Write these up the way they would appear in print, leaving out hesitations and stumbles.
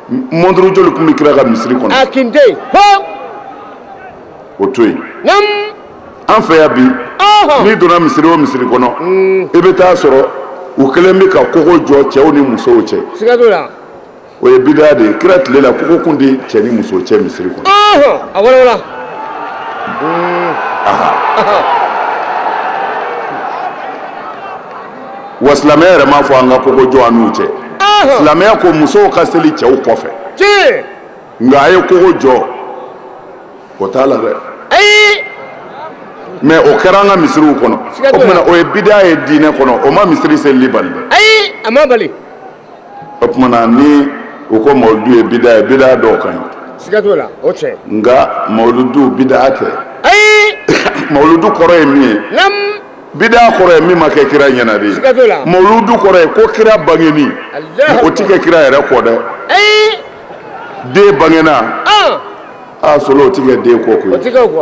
Mondru joli kun bɛ kira ka misiri kɔnɔ. A kin tɛ yen. Hɔn. O to yen. Nam. An fɛ yan bi. N'i donna misiri o misiri kɔnɔ. I bɛ taa sɔrɔ u kɛlen bɛ ka kogo jɔ cɛw ni musow cɛ. Siga t'o la. O ye bidaa de ye. Kira tile la kogo kun di cɛ ni muso cɛ misiri kɔnɔ. A wala. Wa silamɛya yɛrɛ m'a fɔ an ka kogo jɔ an n'u cɛ. Silamɛya ko musow ka seli cɛw kɔfɛ. Tiɲɛ. Nka a ye kogo jɔ o t'a la dɛ. Ayi. Mais o kɛra an ka misiriw kɔnɔ. O kumana o ye bidaa ye diinɛ kɔnɔ o ma misiri selili bali dɛ. Ayi a ma bali. O kumana ni u ko mawuludu ye bidaa ye bidaa dɔw ka ɲi. Siga t'o la o cɛ. Nka mawuludu bidaa tɛ. Ayi. Mawuludu kɔrɔ ye min ye. Nam. Bidaa kɔrɔ ye min ma kɛ kira ɲɛna de. Siga t'o la. Mawuludu kɔrɔ ye ko kira bangeni. O ti kɛ kira yɛrɛ kɔ dɛ. Ayi. Den bangena. Solo o ti kɛ den kɔ koyi. O ti kɛ o kɔ.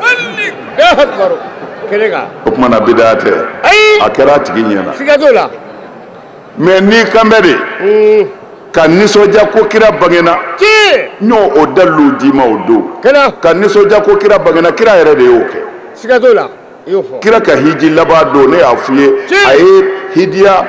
O kumana bidaa tɛ. Ayi. A kɛra a tigi ɲɛna. Siga t'o la. Mais n'i kanbɛ de. Ka nisɔndiya ko kira bangena. N y'o o dalilu d'i ma o don. Ka nisɔndiya ko kira bangena kira yɛrɛ de y'o kɛ. Siga t'o la. Kira ka hiji laban don ne y'a f'i ye a ye hijiya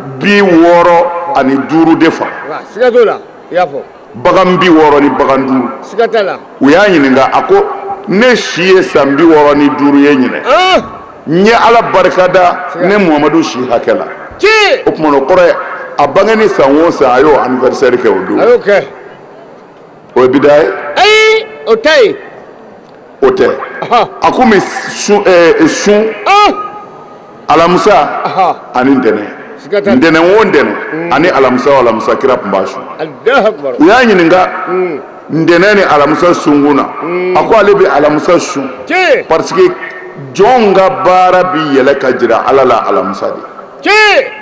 65 de fa. Siga t'o la i y'a fɔ. Bagan 60 ni bagan 5. Siga t'a la. U y'a ɲininka a ko ne si ye san 65 ye ɲinɛ. N ye Ala barikada ne Muhamadu si hakɛ la. O tuma o kɔrɔ ye a bangeni san o san a y'o anniversaire kɛ o don. A y'o kɛ. O ye bidaa ye. Ayi o tɛ yen. O tɛ. A ko mɛ sun alamisa ani ntɛnɛn. Ntɛnɛn o ntɛnɛn ani alamisa o alamisa kira tun b'a sun. U y'a ɲininka ntɛnɛn ni alamisa sunkun na a ko ale bɛ alamisa sun parce que jɔn ka baara bi yɛlɛ ka jira Ala la alamisa de.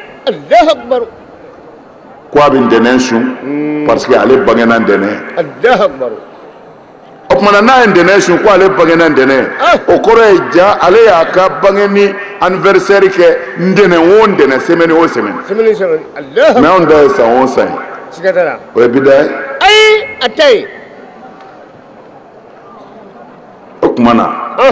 Ko a bɛ ntɛnɛn sun parce que ale bangena ntɛnɛn. O kumana n'a ye ntɛnɛn sun ko ale bangena ntɛnɛn o kɔrɔ ye ja ale y'a ka bangeni anniversaire kɛ ntɛnɛn o ntɛnɛn semaine o semaine. Mais anw ta ye san o san ye. O ye bidaa ye. Ayi a tɛ yen. O kumana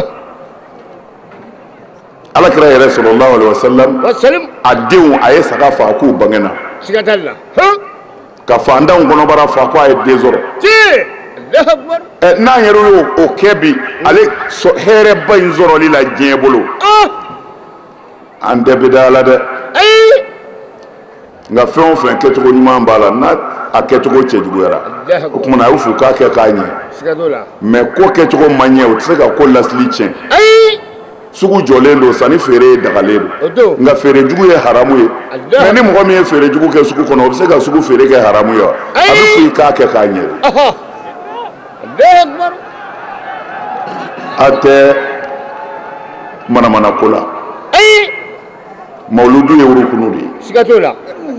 Alakira yɛrɛ sallallahu alaihi wasallam a denw a ye saga faga k'u bangena. Siga t'a la. Ka fantanw kɔnɔbara faga ko a ye den sɔrɔ. N'an yɛrɛ y'o kɛ bi ale hɛrɛba in sɔrɔli la diɲɛ bolo an tɛ bidaa la dɛ. Nka fɛn o fɛn kɛcogo ɲuman b'a la n'a a kɛcogo cɛjuguyara o kumana a y'u fo k'a kɛ k'a ɲɛ. Mais ko kɛcogo ma ɲɛ o tɛ se ka ko lasili tiɲɛ. Sugu jɔlen don sanni feere ye dagalen don nka feere jugu ye haramu ye. Mais ni mɔgɔ min ye feere jugu kɛ sugu kɔnɔ o bɛ se ka sugu feere kɛ haramu ye wa? A bɛ fo i k'a kɛ k'a ɲɛ. A tɛ manamana ko la. Mawuludu ye urukunu de ye. Siga t'o la.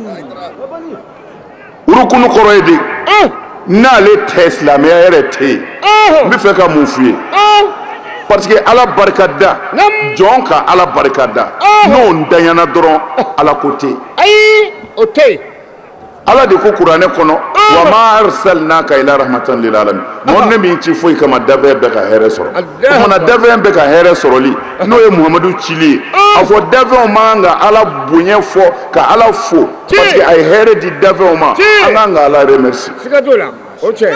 Urukunu kɔrɔ ye de n'ale tɛ silamɛya yɛrɛ tɛ yen n bɛ fɛ ka mun f'i ye parce que Ala barikada jɔn ka Ala barikada n'o ntanyana dɔrɔn Ala ko tɛ yen. Ayi o tɛ yen. Ala de ko kuranɛ kɔnɔ wa ma arsalnaka ila rahmatan lil alamin. Mɔgɔ ne min ci foyi kama dafɛn bɛɛ ka hɛrɛ sɔrɔ. O kumana dafɛn bɛɛ ka hɛrɛ sɔrɔli n'o ye Muhamadu cili ye a fɔ dafɛnw man kan ka Ala bonya fɔ ka Ala fo parce que a ye hɛrɛ di dafɛnw ma an kan ka Ala remercier. Siga t'o la o cɛ.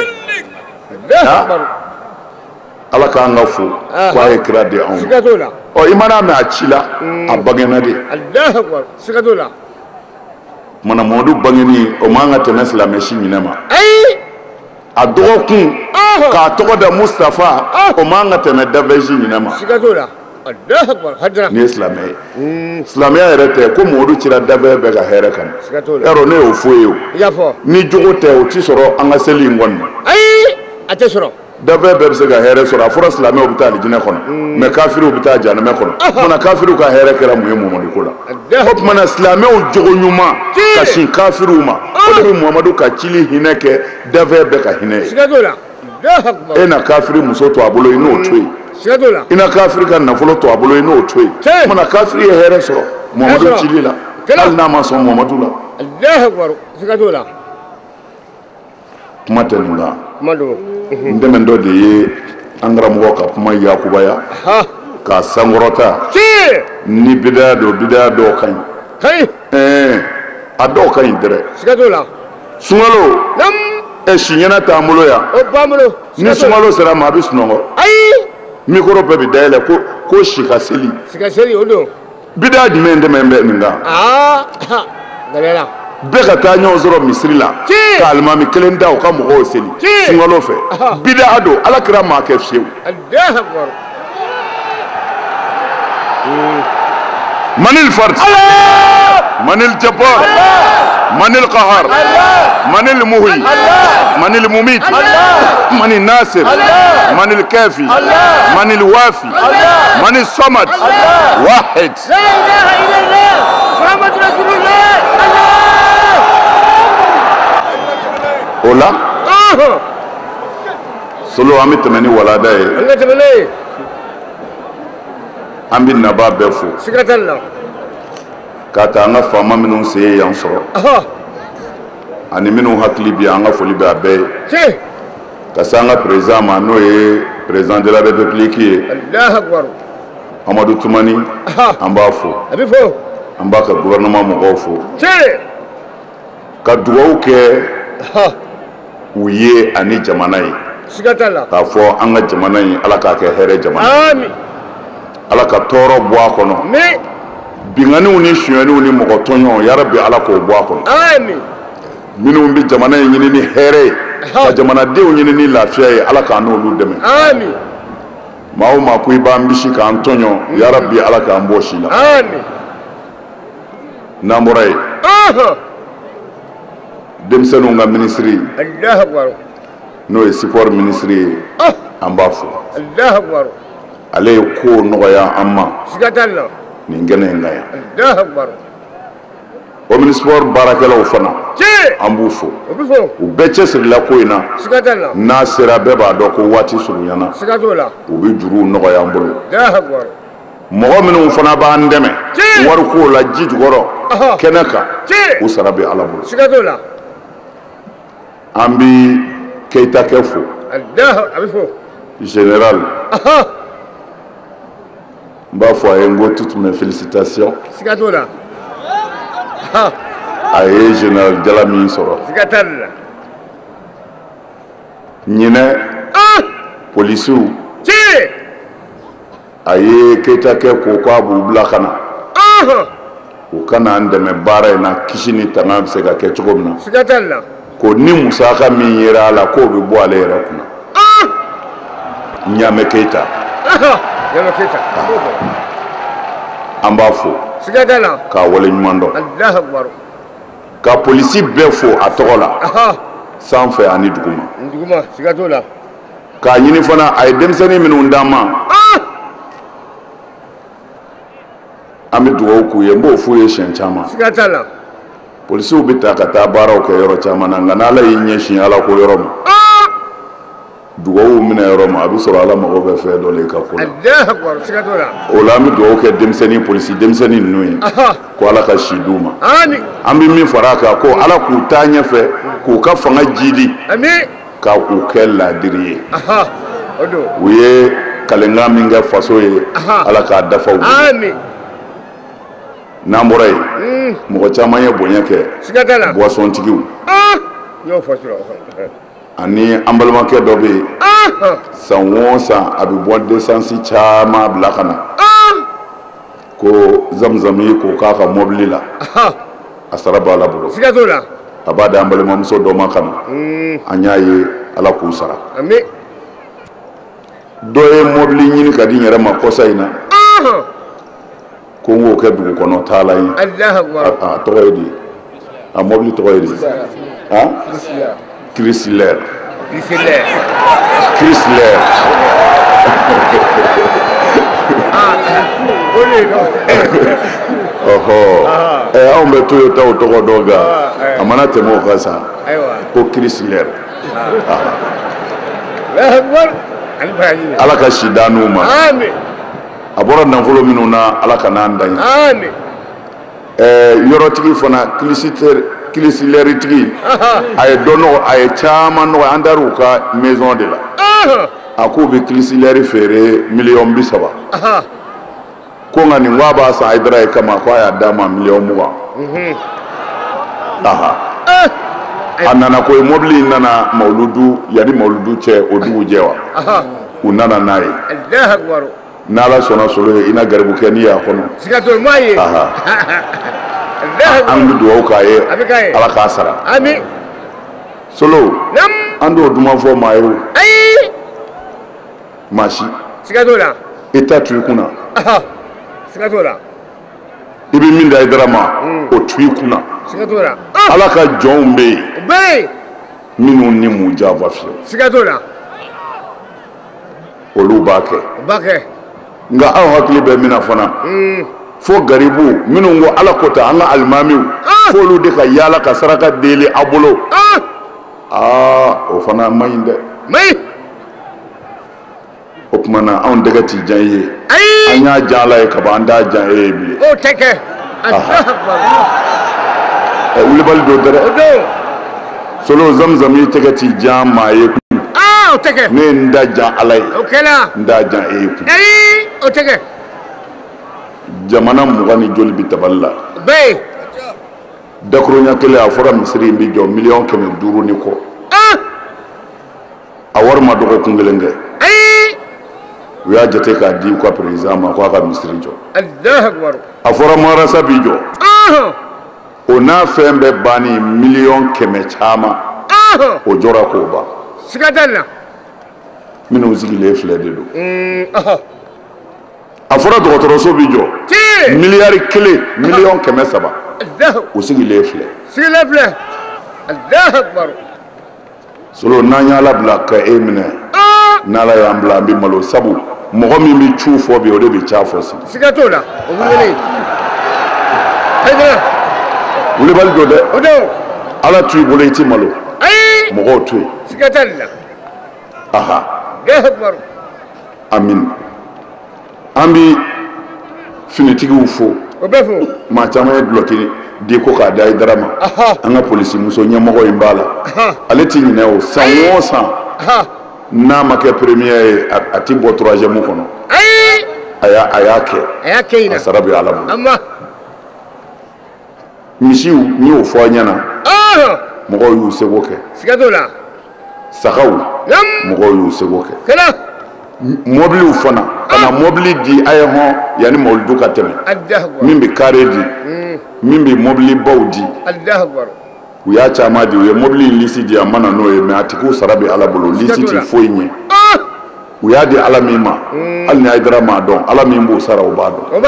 Ala k'an ka fo k'a ye kira di anw ma. Siga t'o la. I mana mɛn a ci la a bangena de. Siga t'o la. Mana Mamadu bangeni o man ka tɛmɛ silamɛ si ɲinɛ ma. A dɔgɔkun k'a tɔgɔ da Mustafa o man ka tɛmɛ dafɛn si ɲinɛ ma. Siga t'o la. Ni ye silamɛ ye. Silamɛya yɛrɛ tɛ ko Mamadu cira dafɛn bɛɛ ka hɛrɛ kama. Yarɔ ne y'o fɔ ye o. Ni jogo tɛ o ti sɔrɔ an ka seli in kɔnɔ. Ayi a tɛ sɔrɔ. Dafɛn bɛɛ bɛ se ka hɛrɛ sɔrɔ a fɔra silamɛw bɛ taa alijinɛ kɔnɔ mais kafiriw bɛ taa jahanɛmɛ kɔnɔ. O kumana kafiriw ka hɛrɛ kɛra mun ye Mamadu ko la. O kumana silamɛw jogo ɲuman ka sin kafiriw ma o de bɛ Mamadu ka cili hinɛ kɛ dafɛn bɛɛ ka hinɛ ye. Siga t'o la. E na kafiri muso to a bolo i n'o to yen. Siga t'o la. I na kafiri ka nafolo to a bolo i n'o to yen. O kumana kafiri ye hɛrɛ sɔrɔ Mamadu cili la hali n'a ma sɔn Mamadu la. Siga t'o la. kuma tɛ nin kan Mado. n dɛmɛ dɔ de ye an karamɔgɔ ka kuma yakubaya k'a sankɔrɔta ni bidaya don bidaya dɔw ka ɲi a dɔw ka ɲi dɛrɛ siga t'o la sunkalo si ɲɛna t'an bolo yan o b'an bolo ni sunkalo sera ma a bɛ sunɔgɔ ayi mikoro bɛɛ bɛ dayɛlɛ ko si ka seli siga seli o don bidaya jumɛn dɛmɛ bɛ nin kan gɛlɛyara bɛɛ ka taa ɲɔgɔn sɔrɔ misiri la ka alimami kelen da u ka mɔgɔw seli sunkalo fɛ bidaya don ala kira maa kɛ fiyewu من الفرد من الجبار من القهار من المهي من المميت من الناصر من الكافي من الوافي من الصمد واحد لا اله الا الله محمد رسول الله ola solo an bɛ tɛmɛ ni walada ye an ka tɛmɛ an bɛ naba bɛɛ fo siga t'a la k'a ta an ka faama minnu se ye yan sɔrɔ ani minnu hakili bi an ka foli bɛ a bɛɛ ye ka se an ka président ma n'o ye président de la république ye Amadu Tumani an b'a fo an b'a ka gouvernement mɔgɔw fo ka dugawu kɛ u ye ani jamana ye siga t'a la k'a fɔ an ka jamana in ala k'a kɛ hɛrɛ jamana ye ala ka tɔɔrɔ bɔ a kɔnɔ binganiw ni sonyaniw ni mɔgɔ tɔɲɔgɔnw yarabi ala k'o bɔ a kɔnɔ minnu bɛ jamana in ɲini ni hɛrɛ ye ka jamanadenw ɲini ni lafiya ye ala k'an n'olu dɛmɛ maa o maa ko i b'an bisi k'an tɔɲɔ yarabi ala k'an bɔ si la n'an bɔra yen denmisɛnninw ka minisiri n'o ye sport minisiri ye an b'a fo ale ye ko nɔgɔya an ma nin kɛnɛ in kan yan o sport baarakɛlaw fana an b'u fo u bɛɛ cɛsirila ko in na n'a sera bɛɛ b'a dɔn ko waati surunyana u bɛ juruw nɔgɔya an bolo mɔgɔ minnu fana b'an dɛmɛ wariko la ji jukɔrɔ kɛnɛ kan u sara bɛ ala bolo an bɛ Keita kɛ fo général n b'a fɔ a ye n ko toutes mes félicitations a ye général Jala min sɔrɔ ɲinɛ polisiw a ye Keita kɛ ko k'a b'u bila ka na u kana an dɛmɛ baara in na kisi ni tanga bɛ se ka kɛ cogo min na ko ni musaka min yera a la k'o bɛ bɔ ale yɛrɛ kunna Ɲame Keita an b'a fo k'a wale ɲuman dɔn ka polisi bɛɛ fo a tɔgɔ la sanfɛ ani duguma k'a ɲini fana a ye denmisɛnnin minnu d'an ma an bɛ dugawu k'u ye n b'o f'u ye siɲɛ caman polisiw bɛ ta ka taa baaraw kɛ yɔrɔ caman na nka n'ala y'i ɲɛsin ala ko yɔrɔ ma dugawu minɛ yɔrɔ ma a bɛ sɔrɔ ala mago bɛ fɛn dɔ le ka ko la o la an bɛ dugawu kɛ denmisɛnnin polisi denmisɛnnin ninnu ye ko ala ka si d'u ma an bɛ min fara a kan ko ala k'u taa ɲɛfɛ k'u ka fanga jidi ka u kɛ laadiri ye u ye kalenkan min kɛ faso ye ala k'a dafa u bolo n'an bɔra yen mɔgɔ caman ye bonya kɛ boisson tigiw ani an balimakɛ dɔ bɛ yen san o san a bɛ bɔ desansi caman bila ka na ko zamzami k'o k'a ka mɔbili la a sara b'a la bolo a b'a di an balimamuso dɔ ma ka na an y'a ye ala k'u sara dɔ ye mɔbili ɲini ka di n yɛrɛ ma kɔsa in na ko n k'o kɛ dugu kɔnɔ taala ye a tɔgɔ ye di a mɔbili tɔgɔ ye di Chrysler anw bɛ Toyota o tɔgɔ dɔn nka a mana tɛmɛ o kan sa ko Chrysler ala ka si d'an n'u ma a bɔra nafolo minnu na ala ka n'an dan ye yɔrɔtigi fana kilisileri tigi a ye dɔ nɔgɔ a ye caman nɔgɔ an taara u ka maison de la a k'u bɛ kilisileri feere $30,000 ko nka nin wa b'a san Hayidara ye kama ko a y'a d'a ma $20,000 a nana ko ye mobili nana Mawuludu yani Mawuludu cɛ o dugu jɛ wa u nana n'a ye n'Ala sɔnna Solo ye i na garibu kɛ n'i y'a kɔnɔ an bɛ dugawu k'a ye Ala k'a sara Solo an t'o duman fɔ maa ye o maa si i ta tu i kunna i bɛ min da Hayidara ma o tu i kunna Ala ka jɔnw bɛ yen minnu ni mun janfa fiyewu olu b'a kɛ nka aw hakili bɛ min na fana fo garibu minnu ko Ala kota an ka alimamiw f'olu de ka yaala ka saraka deli aw bolo o fana man ɲi dɛ o tuma na anw tɛgɛ ti jan i ye an y'a jan Ala ye kaban an t'a jan e ye bilen wulibali dɔ tɛ dɛ Solo Zamzam i tɛgɛ ti jan maa ye ne ye n da jan Ala ye n t'a jan e ye kun jamana 20 ni joli bi tabali la dakuruɲa kelen a fɔra misiri in bi jɔ $500,000 ni kɔ a wari ma dɔgɔkun kelen kɛ u y'a jate k'a di u ka président ma ko a ka misiri jɔ a fɔra marasa bi jɔ o n'a fɛn bɛɛ banni $100,000 caman o jɔra k'o ban minnu sigilen filɛ de don a fɔra dɔgɔtɔrɔso bi jɔ $1,300,000 $1,300,000 o sigilen filɛ Solo n'an y'Ala bila ka e minɛ n'Ala y'an bila an bɛ malo sabu mɔgɔ min bɛ cu fɔ bi o de bɛ ca fɔ sini wulibali dɔ dɛ Ala t'u bolo i ti malo mɔgɔw to yen amin an bɛ finitigiw fo maa caman ye dulɔki di ko k'a da Hayidara ma an ka polisi muso ɲɛmɔgɔ in b'a la ale ti ɲinɛ o san o san n'a ma kɛ premier ye a ti bɔ 3e kɔnɔ a y'a kɛ a sara bɛ Ala bolo misiw n y'o fɔ an ɲɛna mɔgɔw y'u seko kɛ sagaw mɔgɔw y'u seko kɛ mobiliw fana ka na mobili di a ye hɔn yanni Mawuludu ka tɛmɛ min bɛ kare di min bɛ mobili baw di u y'a caman di u ye mobili in lisi di a ma na n'o ye mais a tigiw sara bɛ Ala bolo lisi ti foyi ɲɛ u y'a di Ala min ma hali ni Hayidara m'a dɔn Ala min b'o sara o b'a dɔn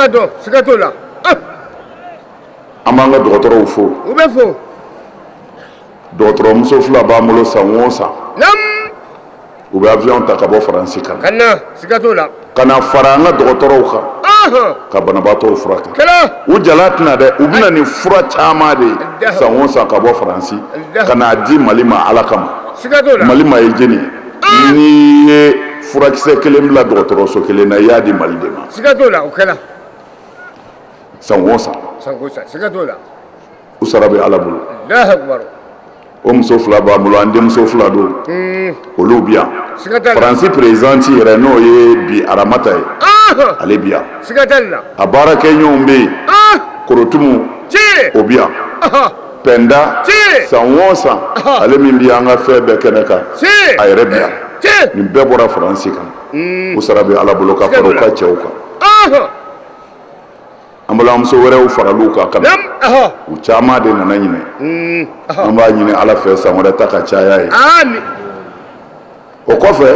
an b'an ka dɔgɔtɔrɔw fo dɔgɔtɔrɔmuso 2 b'an bolo san o san u bɛ avion ta ka bɔ Faransi ka na fara an ka dɔgɔtɔrɔw kan ka banabaatɔw furakɛ u jala tɛna dɛ u bɛna nin fura caman de san o san ka bɔ Faransi ka n'a di Mali ma Ala kama Mali ma ye jeni n'i ye furakisɛ kelen bila dɔgɔtɔrɔso kelen na i y'a di Mali de ma san o san u sara bɛ Ala bolo o muso 2 b'an bolo an denmuso 2 don olu bi yan Faransi présidente yɛrɛ n'o ye bi Aramata ye ale bi yan a baarakɛɲɔgɔnw bɛ yen Korotumu o bi yan Penda san o san ale min bi an ka fɛn bɛɛ kɛnɛ kan a yɛrɛ bi yan nin bɛɛ bɔra Faransi kan u sara bɛ Ala bolo ka fara u ka cɛw kan an balimamuso wɛrɛw faral'u kan ka na u caman de nana ɲinɛ an b'a ɲini Ala fɛ san wɛrɛ ta ka caya ye o kɔfɛ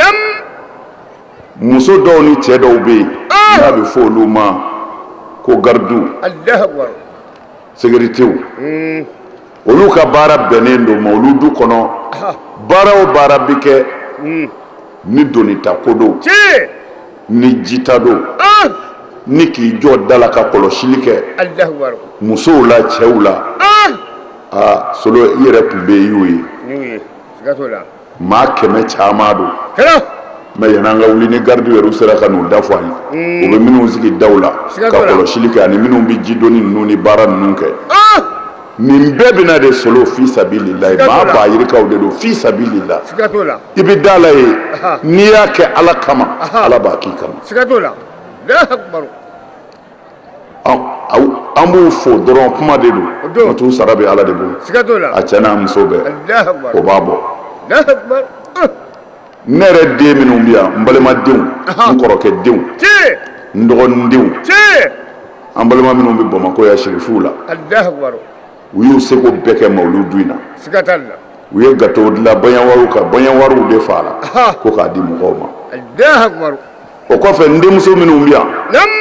muso dɔw ni cɛ dɔw bɛ yen n'a bɛ fɔ olu ma ko gardiw sécuritéw olu ka baara bɛnnen don Mawuludu kɔnɔ baara o baara bɛ kɛ ni donita ko don ni jita don ni k'i jɔ dala ka kɔlɔsili kɛ musow la cɛw la Solo i yɛrɛ tun bɛ y'o ye maa 100 caman don mais yanni an ka wuli ni gardiw yɛrɛ sera ka n'u da fɔ an ye u bɛ minnu sigi daw la ka kɔlɔsili kɛ ani minnu bɛ jidonni ninnu ni baara ninnu kɛ nin bɛɛ bɛna de solo fi sabilillahi maa ba yirikaw de don fi sabilillah i bɛ da la ye n'i y'a kɛ ala kama ala b'a k'i kama an b'u fo dɔrɔn kuma de don n'o t'u sara bɛ ala de bolo a cɛ n'a muso bɛɛ o b'a bɔ ne yɛrɛ den minnu bɛ yan n balimadenw n kɔrɔkɛ denw n dɔgɔnindenw an balima minnu bɛ Bamakɔ ya sherifuw la u y'u seko bɛɛ kɛ mawuludu in na u ye gâteau dilan baɲɛwariw kan baɲɛwariw de fa la ko k'a di mɔgɔw ma o kɔfɛ n denmuso minnu bɛ yan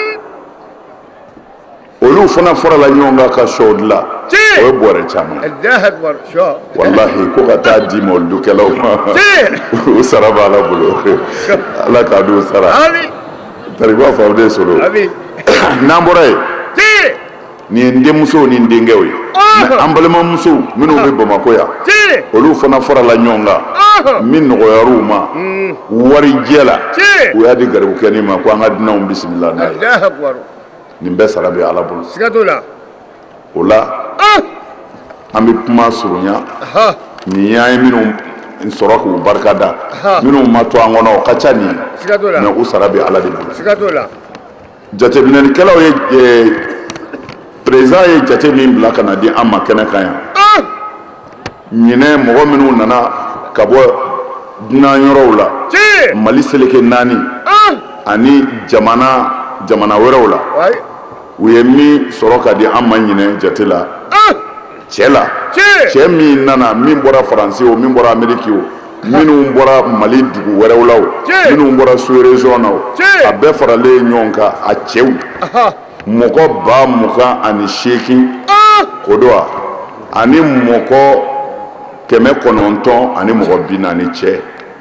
olu fana farala ɲɔgɔn kan ka sɔw dilan o ye bɔrɛ caman walahi ko ka taa di mawuludukɛlaw ma o sara b'ala bolo ala k'a d'u sara tariba faw de sɔrɔ n'an bɔra yen nin ye n denmusow ni n denkɛw ye an balimamusow minnu bɛ Bamakɔ yan olu fana farala ɲɔgɔn kan min nɔgɔyar'u ma warijɛ la u y'a di garibukɛnin ma ko an ka dunanw bisimila n'a ye nin bɛɛ sara bɛ ala bolo o la an bɛ kuma surunya nin y'an ye minnu sɔrɔ k'u barikada minnu ma to an kɔnɔ o ka ca nin ye mais u sara bɛ ala de bolo jateminɛlikɛlaw ye président ye jate min bila ka na di an ma kɛnɛ kan yan ɲinɛ mɔgɔ minnu nana ka bɔ dunan yɔrɔw la Mali seleke 4 ani jamana wɛrɛw la u ye min sɔrɔ ka di an ma ɲinɛ jate la cɛ la cɛ min nana min bɔra Faransi o min bɔra Ameriki o minnu bɔra Mali dugu wɛrɛw la o minnu bɔra sous région na o a bɛɛ faralen ɲɔgɔn kan a cɛw mɔgɔ 28,000 o don wa ani mɔgɔ 900 ani mɔgɔ 40 cɛ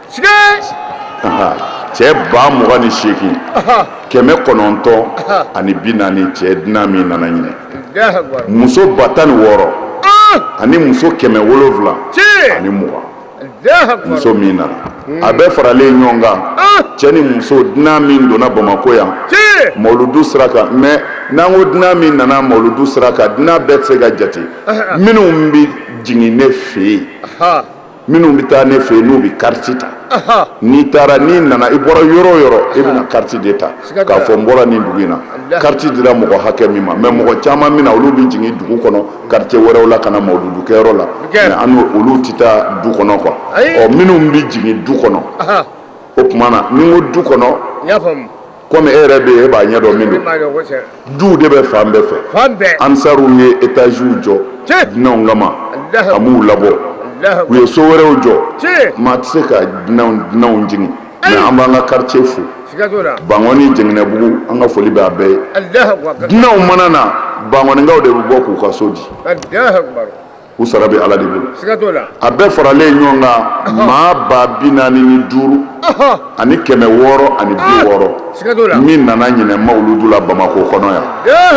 cɛ 28,000 900 ani 40 cɛ dunan min nana ɲinɛ muso 16,000 ani muso 700 ani 20 muso min nana a bɛɛ faralen ɲɔgɔn kan cɛ ni muso dunan min donna Bamakɔ yan mawuludu sira kan mais n'an ko dunan min nana mawuludu sira kan dunan bɛɛ tɛ se ka jate minnu bɛ jigin ne fɛ yen minnu bɛ taa ne fɛ yen n'u bɛ carte ta n'i taara n'i nana i bɔra yɔrɔ o yɔrɔ i bɛna carte de ta k'a fɔ n bɔra nin dugu in na carte dira mɔgɔ hakɛ min ma mais mɔgɔ caman min na olu bɛ jigin dugu kɔnɔ quartier wɛrɛw la ka na mawuludu kɛyɔrɔ la mais olu tɛ taa du kɔnɔ quoi minnu bɛ jigin du kɔnɔ o tuma na ni n ko du kɔnɔ komi e yɛrɛ bɛ yen e b'a ɲɛdɔn min don duw de bɛ fan bɛɛ fɛ ansariw ye étages jɔ dunanw kama a m'u labɔ u ye so wɛrɛw jɔ maa tɛ se ka dunanw jigin mais an b'an ka quartier fo Bangɔni Jɛnginɛbugu an ka foli bɛ a bɛɛ ye dunanw mana na Bangɔnikaw de bɛ bɔ k'u ka so di u sara bɛ ala de bolo a bɛɛ faralen ɲɔgɔn kan maa 45,000 ani 600 ani 60 min nana ɲinɛ mawuludu la Bamakɔ kɔnɔ yan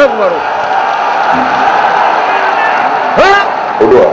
o don wa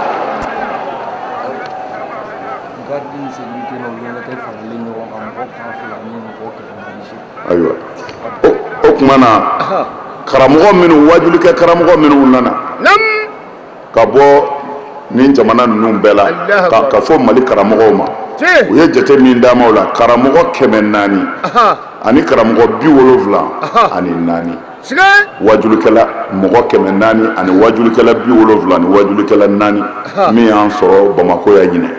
ayiwa o tuma na karamɔgɔ minnu wajulikɛ karamɔgɔ minnu nana ka bɔ nin jamana ninnu bɛɛ la ka fɔ Mali karamɔgɔw ma u ye jate min d'a ma o la karamɔgɔ 400 ani karamɔgɔ 70 ani 4 wajulikɛla mɔgɔ 400 ani wajulikɛla 70 ani wajulikɛla 4 min y'an sɔrɔ Bamakɔ ya ɲinɛ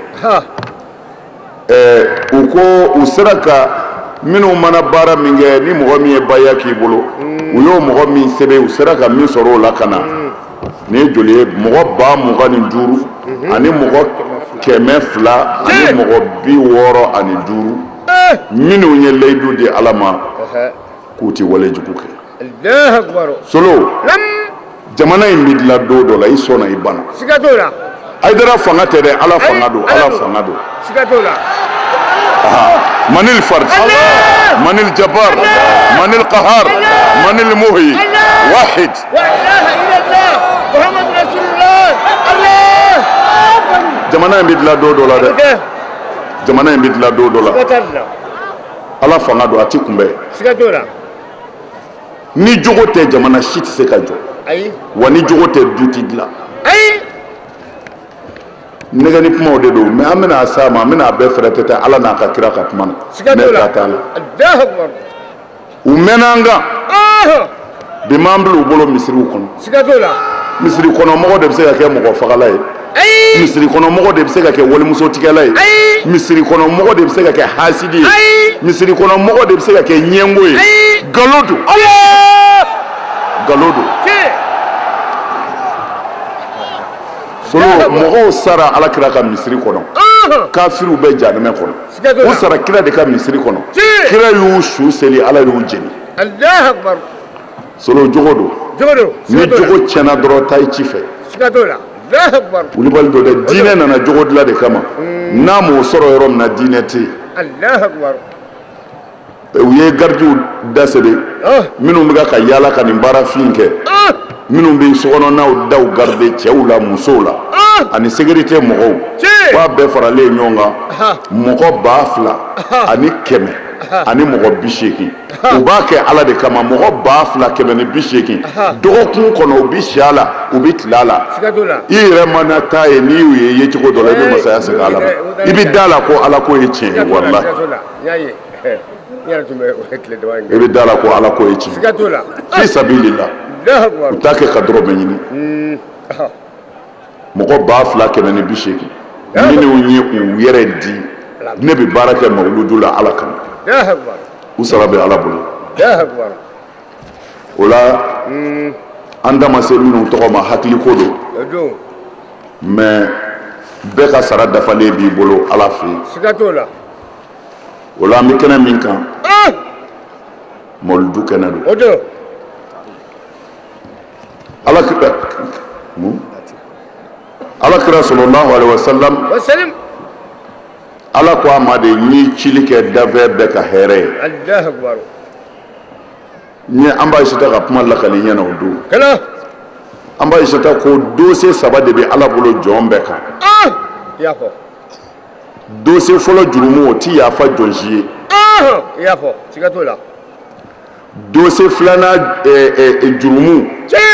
u ko u sera ka minnu mana baara min kɛ ni mɔgɔ min ye baya k'i bolo u y'o mɔgɔ min sɛbɛn u sera ka min sɔrɔ o la ka na ni ye joli ye mɔgɔ 25,000 ani mɔgɔ 200 ani mɔgɔ 65 ani 5 minnu ye layidu di ala ma k'u ti walejugu kɛ solo jamana in bɛ dilan don dɔ la i sɔnna i banna Aidara fanga tɛ dɛ ala fanga don ala fanga don من الفرد من الجبار من القهار من المهي واحد لا اله الا الله محمد رسول الله الله jamana in bɛ dilan don dɔ la dɛ jamana in bɛ dilan don dɔ la ala fanga don a ti kunbɛn ni jogo tɛ jamana si tɛ se ka jɔ wa ni jogo tɛ du ti dilan negani kuma de do mais amena sama amena be fretete ala na ka kira ka kuma ne ta tala Allahu akbar umenanga bi mamblu bolo misiri kono sigatola misiri kono mo de se ka ke mo fagala ye misiri kono mo de se ka ke woli muso tigala ye misiri kono mo de se ka ke hasidi ye misiri kono mo de se ka ke nyengo ye galodo galodo solo mo sara ala kira ka misiri kono kafiru be janame kono o sara kira de ka misiri kono kira yu shu seli ala yu jeni Allahu akbar solo jogodo ni jogo cena doro tay ci fe sigatola Allahu akbar wuli bal do de dine nana jogo la de kama namo soro yorom na dine ti Allahu akbar uye garju dasede minum ga ka yala ka ni bara finke minum be sono naw daw garde cewla musola ani sécurité mogo wa be farale nyonga mogo bafla ani keme ani mogo bisheki uba ke ala de kama mogo bafla keme ni bisheki dokun kono bishala ubitlala ire mana taye ni ye chiko dole be masaya se ala ibi dala ko ala ko yeche wallahi ibi dala ko ala ko yeche fi sabilillah utake kadro benyini mogo bafla keme ni bisheki ni unye uyere di ne bi baraka mawludula ala kam usalabe ala bolo ola andama se minu togoma hakili kodo mais be ka sara dafale bi bolo ala fi sigatola ola mi kena min kan mawludu kena do odo ala kira ala kira sallallahu alaihi wasallam ala ko amade ni chilike daver de ka here Allahu akbar ni amba shita ka kuma la kali nyana odu kala amba shita ko dossier saba de be ala bolo jombe ka yafo dossier folo jurumu ti ya fa jonjie yafo sigatola dossier flana jurumu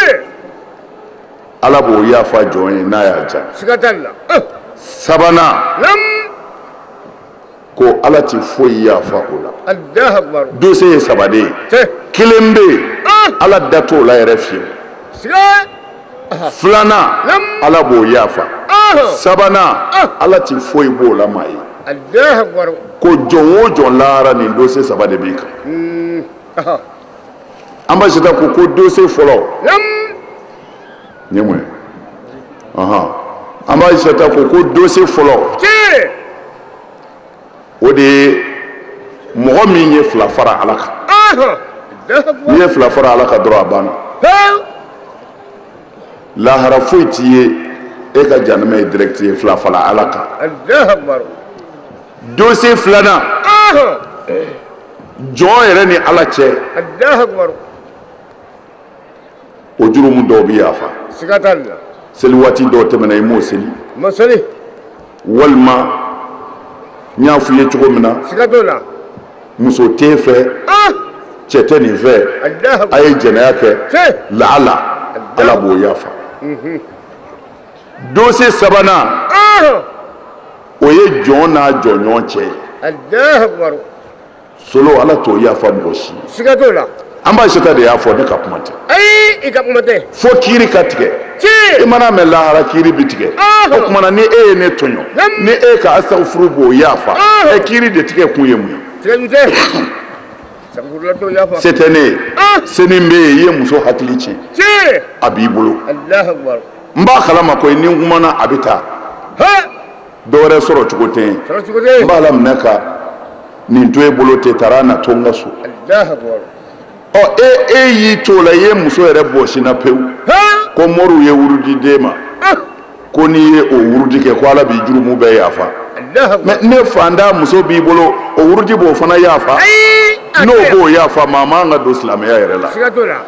ala bo ya fa jonye na ya ja sigatalla sabana ko ala ti foyi ya fa ola Allahu akbar dossier sabade kilembe ala dato la refi flana ala bo ya fa sabana ala ti foyi bo la mai Allahu akbar ko jonwo jon lara ni dossier sabade bi ka amba jita ko dossier folo nyemwe amba jita ko dossier folo o de mɔgɔ min ye fila fara ala kan n'i ye fila fara ala kan dɔrɔn a banna lahara foyi t'i ye e ka janama ye direct ye fila fara ala kan dossier filanan jɔn yɛrɛ ni ala cɛ o jurumu dɔw bi yafa seli waati dɔw tɛmɛna i m'o seli walima n y'a f'i ye cogo min na muso tɛ fɛ cɛ tɛ nin fɛ a ye jɛnɛya kɛ laala ala b'o yafa dossier sabanan o ye jɔn n'a jɔɲɔgɔn cɛ ye solo ala t'o yafa mɔgɔ si an b'a seta de y'a fɔ ne ka kuma tɛ fo kiiri ka tigɛ i mana mɛn lahara kiiri bi tigɛ o kumana ni e ye ne tɔɲɔ ni e ka asafuru b'o yafa kiiri de tigɛ kun ye mun ye se tɛ ne ye seni bɛ yen i ye muso hakili tiɲɛ a b'i bolo n b'a kalama ko ni n kumana a bɛ taa dɔwɛrɛ sɔrɔ cogo tɛ yen n b'a la minɛ ka nin to e bolo tɛ taara na to n ka so e y'i to la i ye muso yɛrɛ bɔsina pewu ko mɔriw ye wurudi d'e ma ko n'i ye o wurudi kɛ ko ala b'i jurumu bɛɛ yafa mais ne fanda muso b'i bolo o wurudi b'o fana yafa n'o b'o yafa maa man ka don silamɛya yɛrɛ la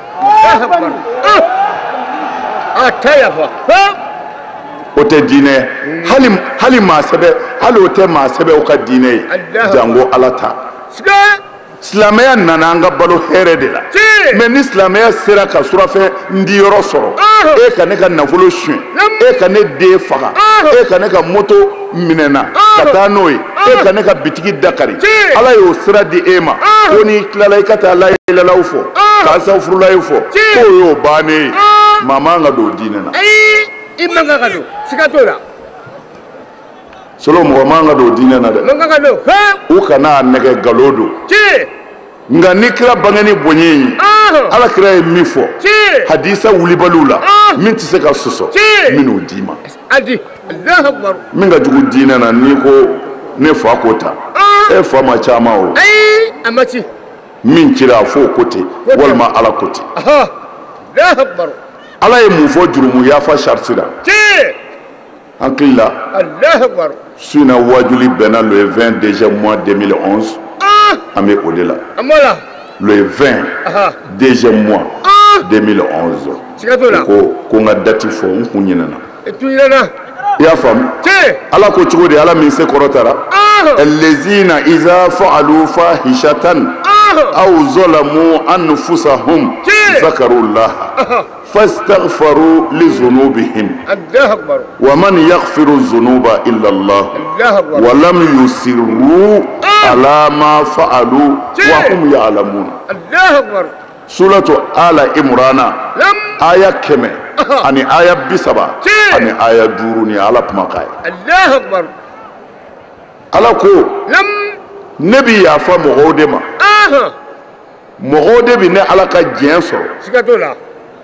o tɛ diinɛ hali maa sɛbɛ hali o tɛ maa sɛbɛ o ka diinɛ ye jango ala ta silamɛya nana an ka balo hɛrɛ de la mais ni silamɛya sera ka surafɛn ndiyɔrɔ sɔrɔ e ka ne ka nafolo suɲɛ e ka ne den faga e ka ne ka moto minɛna ka taa n'o ye e ka ne ka bitigi dakari ala y'o sira di e ma ko n'i tilala i ka taa la yɛlɛlaw fɔ ka asafurulayi fɔ k'o y'o bannen ye maa man ka don diinɛ na i man kan ka don siga t'o la solo mɔgɔ man ka don diinɛ na dɛ man kan ka don u kana nɛgɛ nkalon don nka ni kira bangeni bonya ye ala kira ye min fɔ hadisa wulibaliw la min tɛ se ka sɔsɔ min'o d'i ma min ka jugu diinɛ na n'i ko ne fa ko ta e fa ma caman o a ma ci min cira a fɔ o ko ten walima ala ko ten ala ye mun fɔ jurumu yafa sarisi la an hakili la su in na wajuli bɛnna le 20 deuxième mois 2011 an bɛ o de la le 20 deuxième mois 2011 ko n ka dati fɔ n kun ɲinɛna i y'a faamu ala ko cogo di ala min se kɔrɔtara allazina iza fa'alu fahishatan aw zalamu anfusahum zakarullaha fastaghfaru li dhunubihim wa man yaghfiru dhunuba illa Allah wa lam yusirru ala ma fa'alu wa hum ya'lamun suratu ala imrana aya 100 ani aya 70 ani aya 5 ni ala kuma kai ala ko ne bi yafa mɔgɔw de ma mɔgɔw de bi ne ala ka diɲɛ sɔrɔ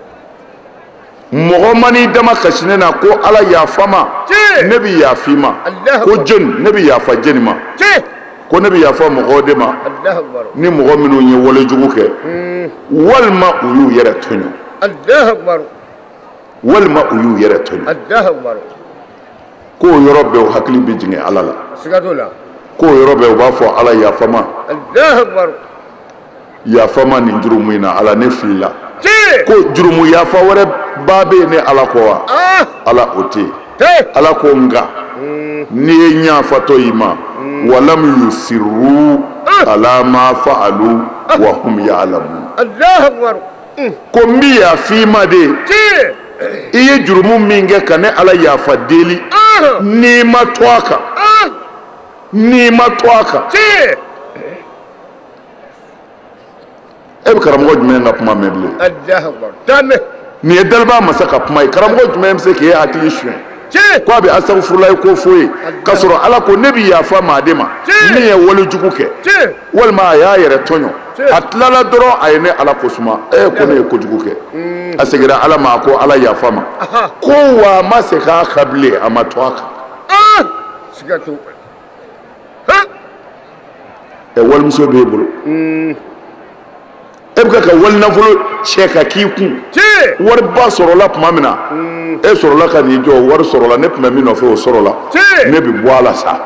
mɔgɔ mani dama kasi ne na ko ala yafa ma ne bi yafi ma ko jeni ne bi yafa jeni ma ko ne bi yafa mɔgɔw de ma ni mɔgɔ minnu ye walejugu kɛ walima u y'u yɛrɛ tɔɲɔ walima u y'u yɛrɛ tɔɲɔ k'o yɔrɔ bɛɛ u hakili bɛ jigin ala la k'o yɔrɔ bɛɛ u b'a fɔ ala yafama yafama nin jurumu in na ala ne filila ko jurumu yafa wɛrɛ ba bɛ yen ne ala kɔ wa ala o tɛ yen ala ko nka n'i ye ɲafatɔ i ma walam yusiru ala ma fa'alu wa hum ya'lamun ko n bi yafi ma de i ye jurumu min kɛ ka ne ala yafa deli n'i ma to a kan n'i ma to a kan e bɛ karamɔgɔ jumɛn ka kuma mɛn bilen nin ye daliba masa ka kuma ye karamɔgɔ jumɛn bɛ se k'e hakili suɲɛ ko a bɛ asafurulayi ko fo ye k'a sɔrɔ ala ko ne bi yafa maa de ma min ye walejugu kɛ walima a y'a yɛrɛ tɔɲɔ a tilala dɔrɔn a ye ne ala ko suma ko ne ye kojugu kɛ a seginna ala ma a ko ala yafa ma ko wa a ma segin a kan bilen a ma to a kan walimuso b'e bolo e bɛ ka wali nafolo cɛ ka k'i kun wari ba sɔrɔla tuma min na e sɔrɔla ka n'i jɔ wari sɔrɔla ne tun bɛ min nɔfɛ o sɔrɔla ne bɛ bɔ a la sa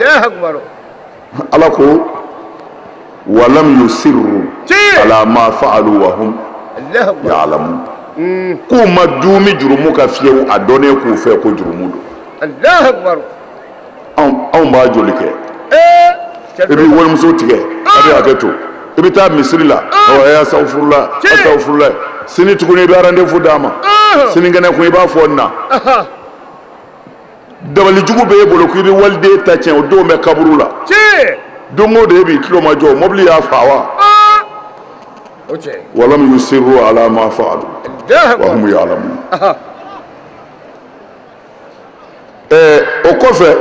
ala ko walam yusirru ala ma fa'alu wa hum ya'lamun k'u ma duumi jurumu ka fiyewu a dɔnnen k'u fɛ ko jurumu don anw b'a joli kɛ i bɛ walimuso tigɛ a bɛ hakɛ to i bɛ taa misiri la asaw furula sini tuguni i bɛ rendez-vous d'a ma sinikɛnɛ kun i b'a fɔ na dabalijugu bɛ e bolo ko i bɛ waliden ta tiɲɛ o don bɛ kaburu la don o don e b'i tulo ma jɔ mobili y'a fa wa walam yusiru ala ma fa'alu wa hum ya'lamun o kɔfɛ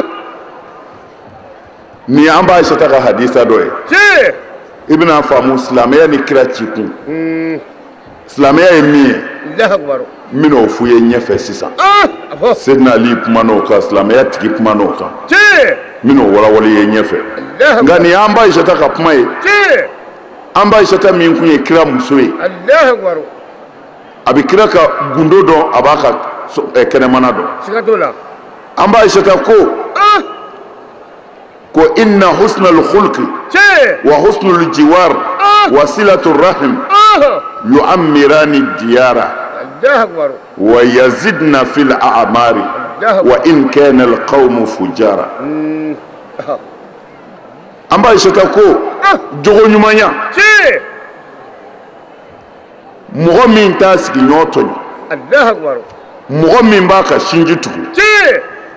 ni an b'a Aisata ka hadisa dɔ ye i bɛna faamu silamɛya ni kira ci kun silamɛya ye min ye n bɛna o f'u ye ɲɛfɛ sisan Seydina Ali kuma n'o kan silamɛya tigi kuma n'o kan n bɛna o walawali ye ɲɛfɛ nka nin y'an b'a Aisata ka kuma ye an b'a Aisata min kun ye kira muso ye a bɛ kira ka gundo dɔn a b'a ka kɛnɛmana dɔn an b'a Aisata ko inna husnal khulqi wa husnul jiwar wa silatur rahim yu'ammirani diyara wa yazidna fil a'mari wa in kana al qawmu fujara an b'a Aisata ko jogo ɲumanya mɔgɔ min t'a sigi ɲɔgɔn tɔɲɔ mɔgɔ min b'a ka sinji tugu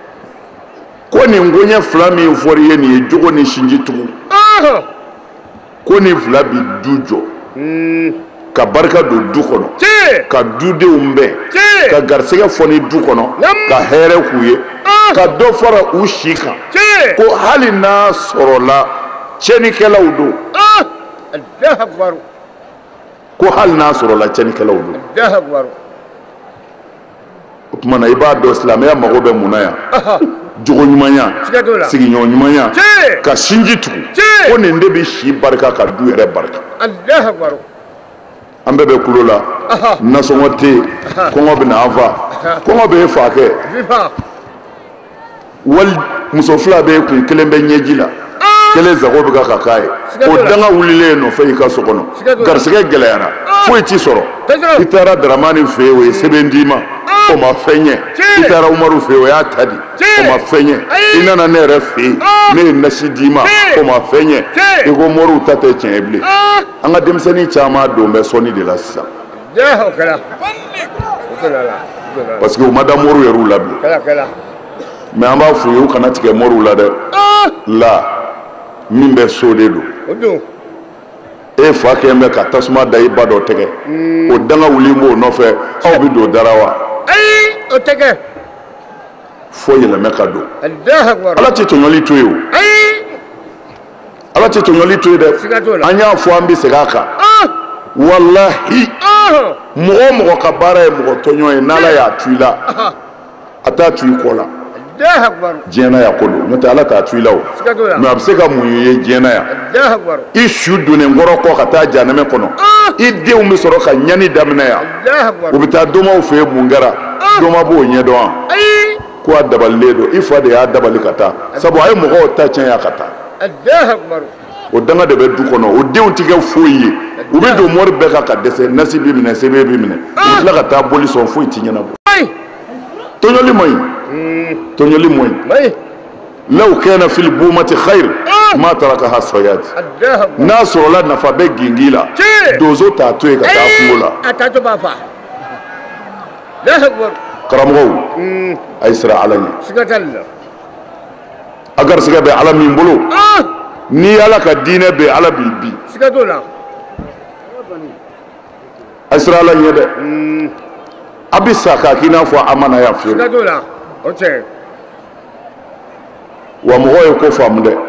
ko nin goɲɛ fila min fɔra i ye nin ye jogo ni sinji tugu ko nin fila bi du jɔ ka barika don du kɔnɔ ka dudenw bɛn ka garisɛgɛ fɔ ni du kɔnɔ ka hɛrɛ k'u ye ka dɔ fara u si kan ko hali n'a sɔrɔla cɛnikɛlaw don ko hali n'a sɔrɔla cɛnikɛlaw don o tuma na i b'a dɔn silamɛya mago bɛ mun na yan jogo ɲumanya sigiɲɔgɔn ɲumanya ka sinji tugu ko nin de bɛ si barika ka du yɛrɛ barika an bɛɛ bɛ kulo la nasɔngɔ tɛ yen kɔngɔ bɛ na an fa kɔngɔ bɛ e fa kɛ wali muso fila bɛ kun kelen bɛ ɲɛji la kelen zago bɛ ka k'a ye o danga wulilen nɔfɛ i ka so kɔnɔ garisɛgɛ gɛlɛyara foyi t'i sɔrɔ i taara Daramani fɛ yen o ye sɛbɛn d'i ma o ma fɛn ɲɛ i taara Umaru fɛ yen o y'a ta di o ma fɛn ɲɛ i nana ne yɛrɛ fɛ yen ne ye nasi d'i ma o ma fɛn ɲɛ i ko Moriw ta tɛ tiɲɛ ye bilen an ka denmisɛnnin caman don bɛ sɔnni de la sisan parce que u ma da Moriw yɛrɛw la bilen mais an b'a f'u ye u kana tigɛ Moriw la dɛ la min bɛ so de don e fa kɛn bɛ ka tasuma da i ba dɔ tɛgɛ o danga wuli b'o nɔfɛ aw bɛ don dara wa ayi o tɛ kɛ fo yɛlɛmɛ ka don ala tɛ tɔɲɔli to ye o ala tɛ tɔɲɔli to ye dɛ an y'a fɔ an bɛ segin a kan walahi mɔgɔ o mɔgɔ ka baara ye mɔgɔ tɔɲɔ ye n'ala y'a tu i la a t'a tu i kɔ la diɲɛna ya ko don n'o tɛ ala t'a tu i la o mais a bɛ se ka mun ye diɲɛna ya i su donnen kɔrɔ kɔ ka taa jahanɛmɛ kɔnɔ i denw bɛ sɔrɔ ka ɲani daminɛ yan u bɛ taa dɔmaw fɛ yen mun kɛra dɔma b'o ɲɛdɔn wa ko a dabalilen don i fa de y'a dabali ka taa sabu a ye mɔgɔw ta tiɲɛ ya ka taa o danga de bɛ du kɔnɔ o denw tɛ kɛ foyi ye u bɛ don mɔri bɛɛ kan ka dɛsɛ nasi bɛ minɛ sebe bɛ minɛ u bɛ tila ka taa boli sɔn foyi tɛ ɲɛnabɔ tɔɲɔli man ɲi tɔɲɔli man ɲi law kana fil bumati khair ma tarakaha sayad n'a sɔrɔla nafa bɛ gindi la donso t'a to yen ka taa kungo la a taa to b'a fa karamɔgɔw a ye siran ala ɲɛ siga t'a la a garisɛgɛ bɛ ala min bolo ni ala ka diinɛ bɛ ala b'i bi siga t'o la a ye siran ala ɲɛ dɛ a bɛ sa k'a k'i n'a fɔ a mana yan fiyewu siga t'o la o cɛ wa mɔgɔw ye ko faamu dɛ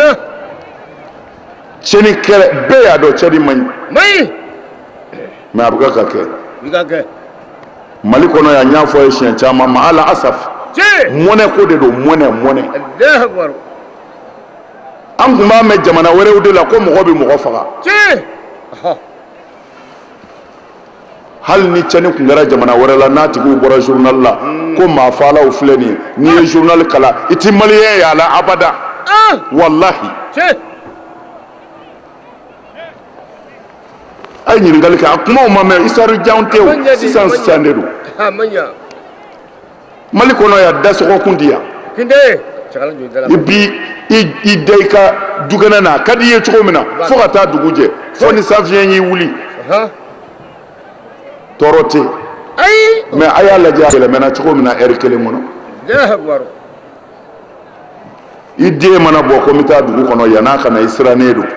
cɛni kɛlɛ bɛɛ y'a dɔn cɛni man ɲi mais a bɛ ka kɛ Mali kɔnɔ yan n y'a fɔ a ye siɲɛ caman ma ala asaf mɔnɛ ko de don mɔnɛ an tun b'a mɛn jamana wɛrɛw de la ko mɔgɔ bɛ mɔgɔ faga hali ni cɛni tun kɛra jamana wɛrɛ la n'a tigiw bɔra journal la ko maafalaw filɛ nin ye n'i ye journal kalan i ti maliyɛn ye a la abada wallahi a ye ɲininkali kɛ a kumaw ma mɛn isaru janw tɛ o sisan de don Mali kɔnɔ yan dasɔgɔkun di yan i i da i ka dukɛnɛ na a ka di i ye cogo min na fo ka taa dugu jɛ fo ni sanfiɲɛ y'i wuli tɔɔrɔ tɛ mais a y'a lajɛ a yɛlɛmɛna cogo min na heure kelen kɔnɔ i den mana bɔ ko n bɛ taa dugu kɔnɔ yan'a ka na i sirannen don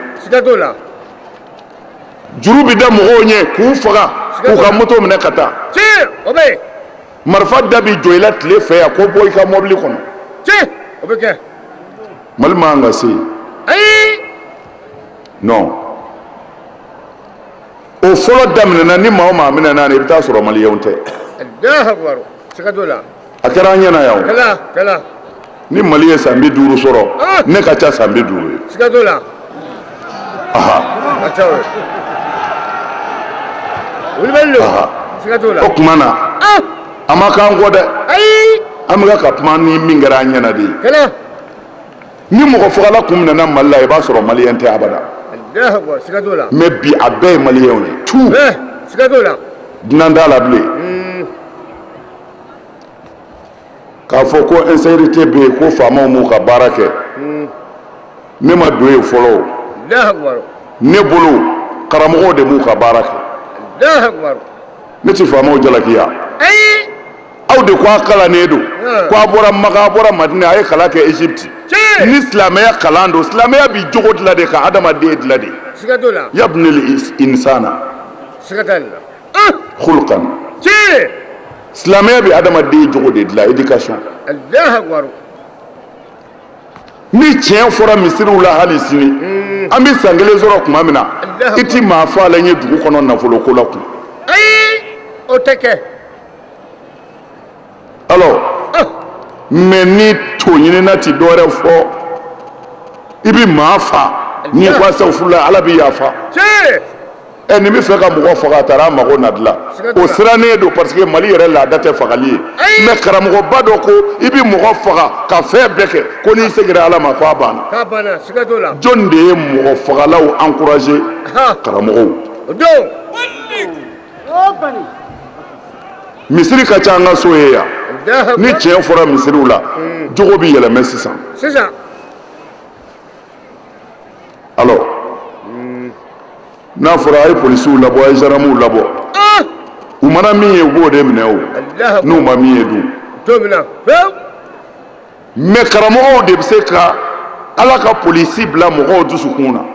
juru bɛ da mɔgɔw ɲɛ k'u faga k'u ka moto minɛ ka taa marifa da bɛ jɔ i la tile fɛ yan ko bɔ i ka mɔbili kɔnɔ Mali man ka se non o fɔlɔ daminɛna ni maa o maa minɛ n'a ye i bɛ taa sɔrɔ maliyɛnw tɛ a kɛra an ɲɛna yan o ni Mali ye san 50 sɔrɔ ne ka ca san 50 ye o tuma na a ma k'an kɔ dɛ an bɛ ka kuma ni min kɛra an ɲɛna de ye ni mɔgɔ fagala kun minɛna Mali la i b'a sɔrɔ maliyɛn tɛ abada mais bi a bɛɛ ye maliyɛnw ye tout dunan t'a la bilen k'a fɔ ko insécurité bɛ yen ko faamaw m'u ka baara kɛ ne ma don yen fɔlɔ o ne bolo karamɔgɔw de m'u ka baara kɛ ne ti faamaw jalakiya aw de ko kala ne do ko abora maga abora madina ay kala ke Egypte ni islamaya kalando islamaya bi jogo dila de ka adama de dila de sigadola yabni al insana sigadalla khulqan islamaya bi adama de jogo de dila éducation Allah akbar ni tiɲɛ fɔra misiriw la hali sini an bɛ san kelen sɔrɔ tuma min na i ti maa fɔ a la n ye dugu kɔnɔ nafolo ko la kun ayi o tɛ kɛ alors mais ni to ɲinina ti dɔwɛrɛ fɔ i bi maa fa n'i ko asafurula ala bi yafa nin bɛ fɛ ka mɔgɔ faga a taara a mago na dilan o sirannen don parce que Mali yɛrɛ laada tɛ fagali ye mais karamɔgɔba dɔ ko i bi mɔgɔ faga ka fɛn bɛɛ kɛ ko n'i segira ala ma ko a banna k'a banna siga t'o la jɔn de ye mɔgɔ fagalaw encourager karamɔgɔw misiri ka ca an ka so ye yan ni tiɲɛ fɔra misiriw la jogo bi yɛlɛmɛ sisan alors n'a fɔra a ye polisiw labɔ a ye gendarmew labɔ u mana min ye u b'o de minɛ o n'u ma min ye dun mais karamɔgɔw de bɛ se ka ala ka polisi bila mɔgɔw dusukun na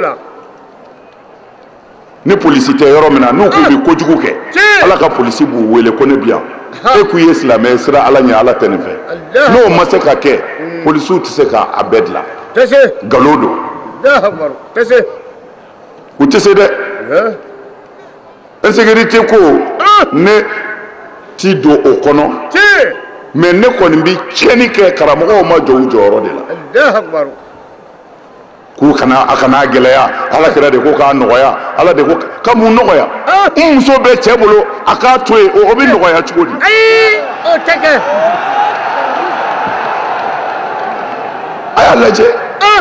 ni polisi tɛ yɔrɔ min na n'u k'u bɛ kojugu kɛ ala ka polisi b'u wele ko ne bi yan e k'u ye silamɛ ye sira ala ɲɛ ala tɛ nin fɛ n'o ma se ka kɛ polisiw tɛ se k'a bɛɛ dilan nkalon don u tɛ se dɛ insécurité ko ne ti don o kɔnɔ mais ne kɔni bi tiɲɛni kɛ karamɔgɔw ma jɔ u jɔyɔrɔ de la k'u kana a kana gɛlɛya ala kɛra de ko k'a nɔgɔya ala de ko ka mun nɔgɔya n muso bɛ cɛ bolo a k'a to yen o bɛ nɔgɔya cogo di ayi o tɛ kɛ a y'a lajɛ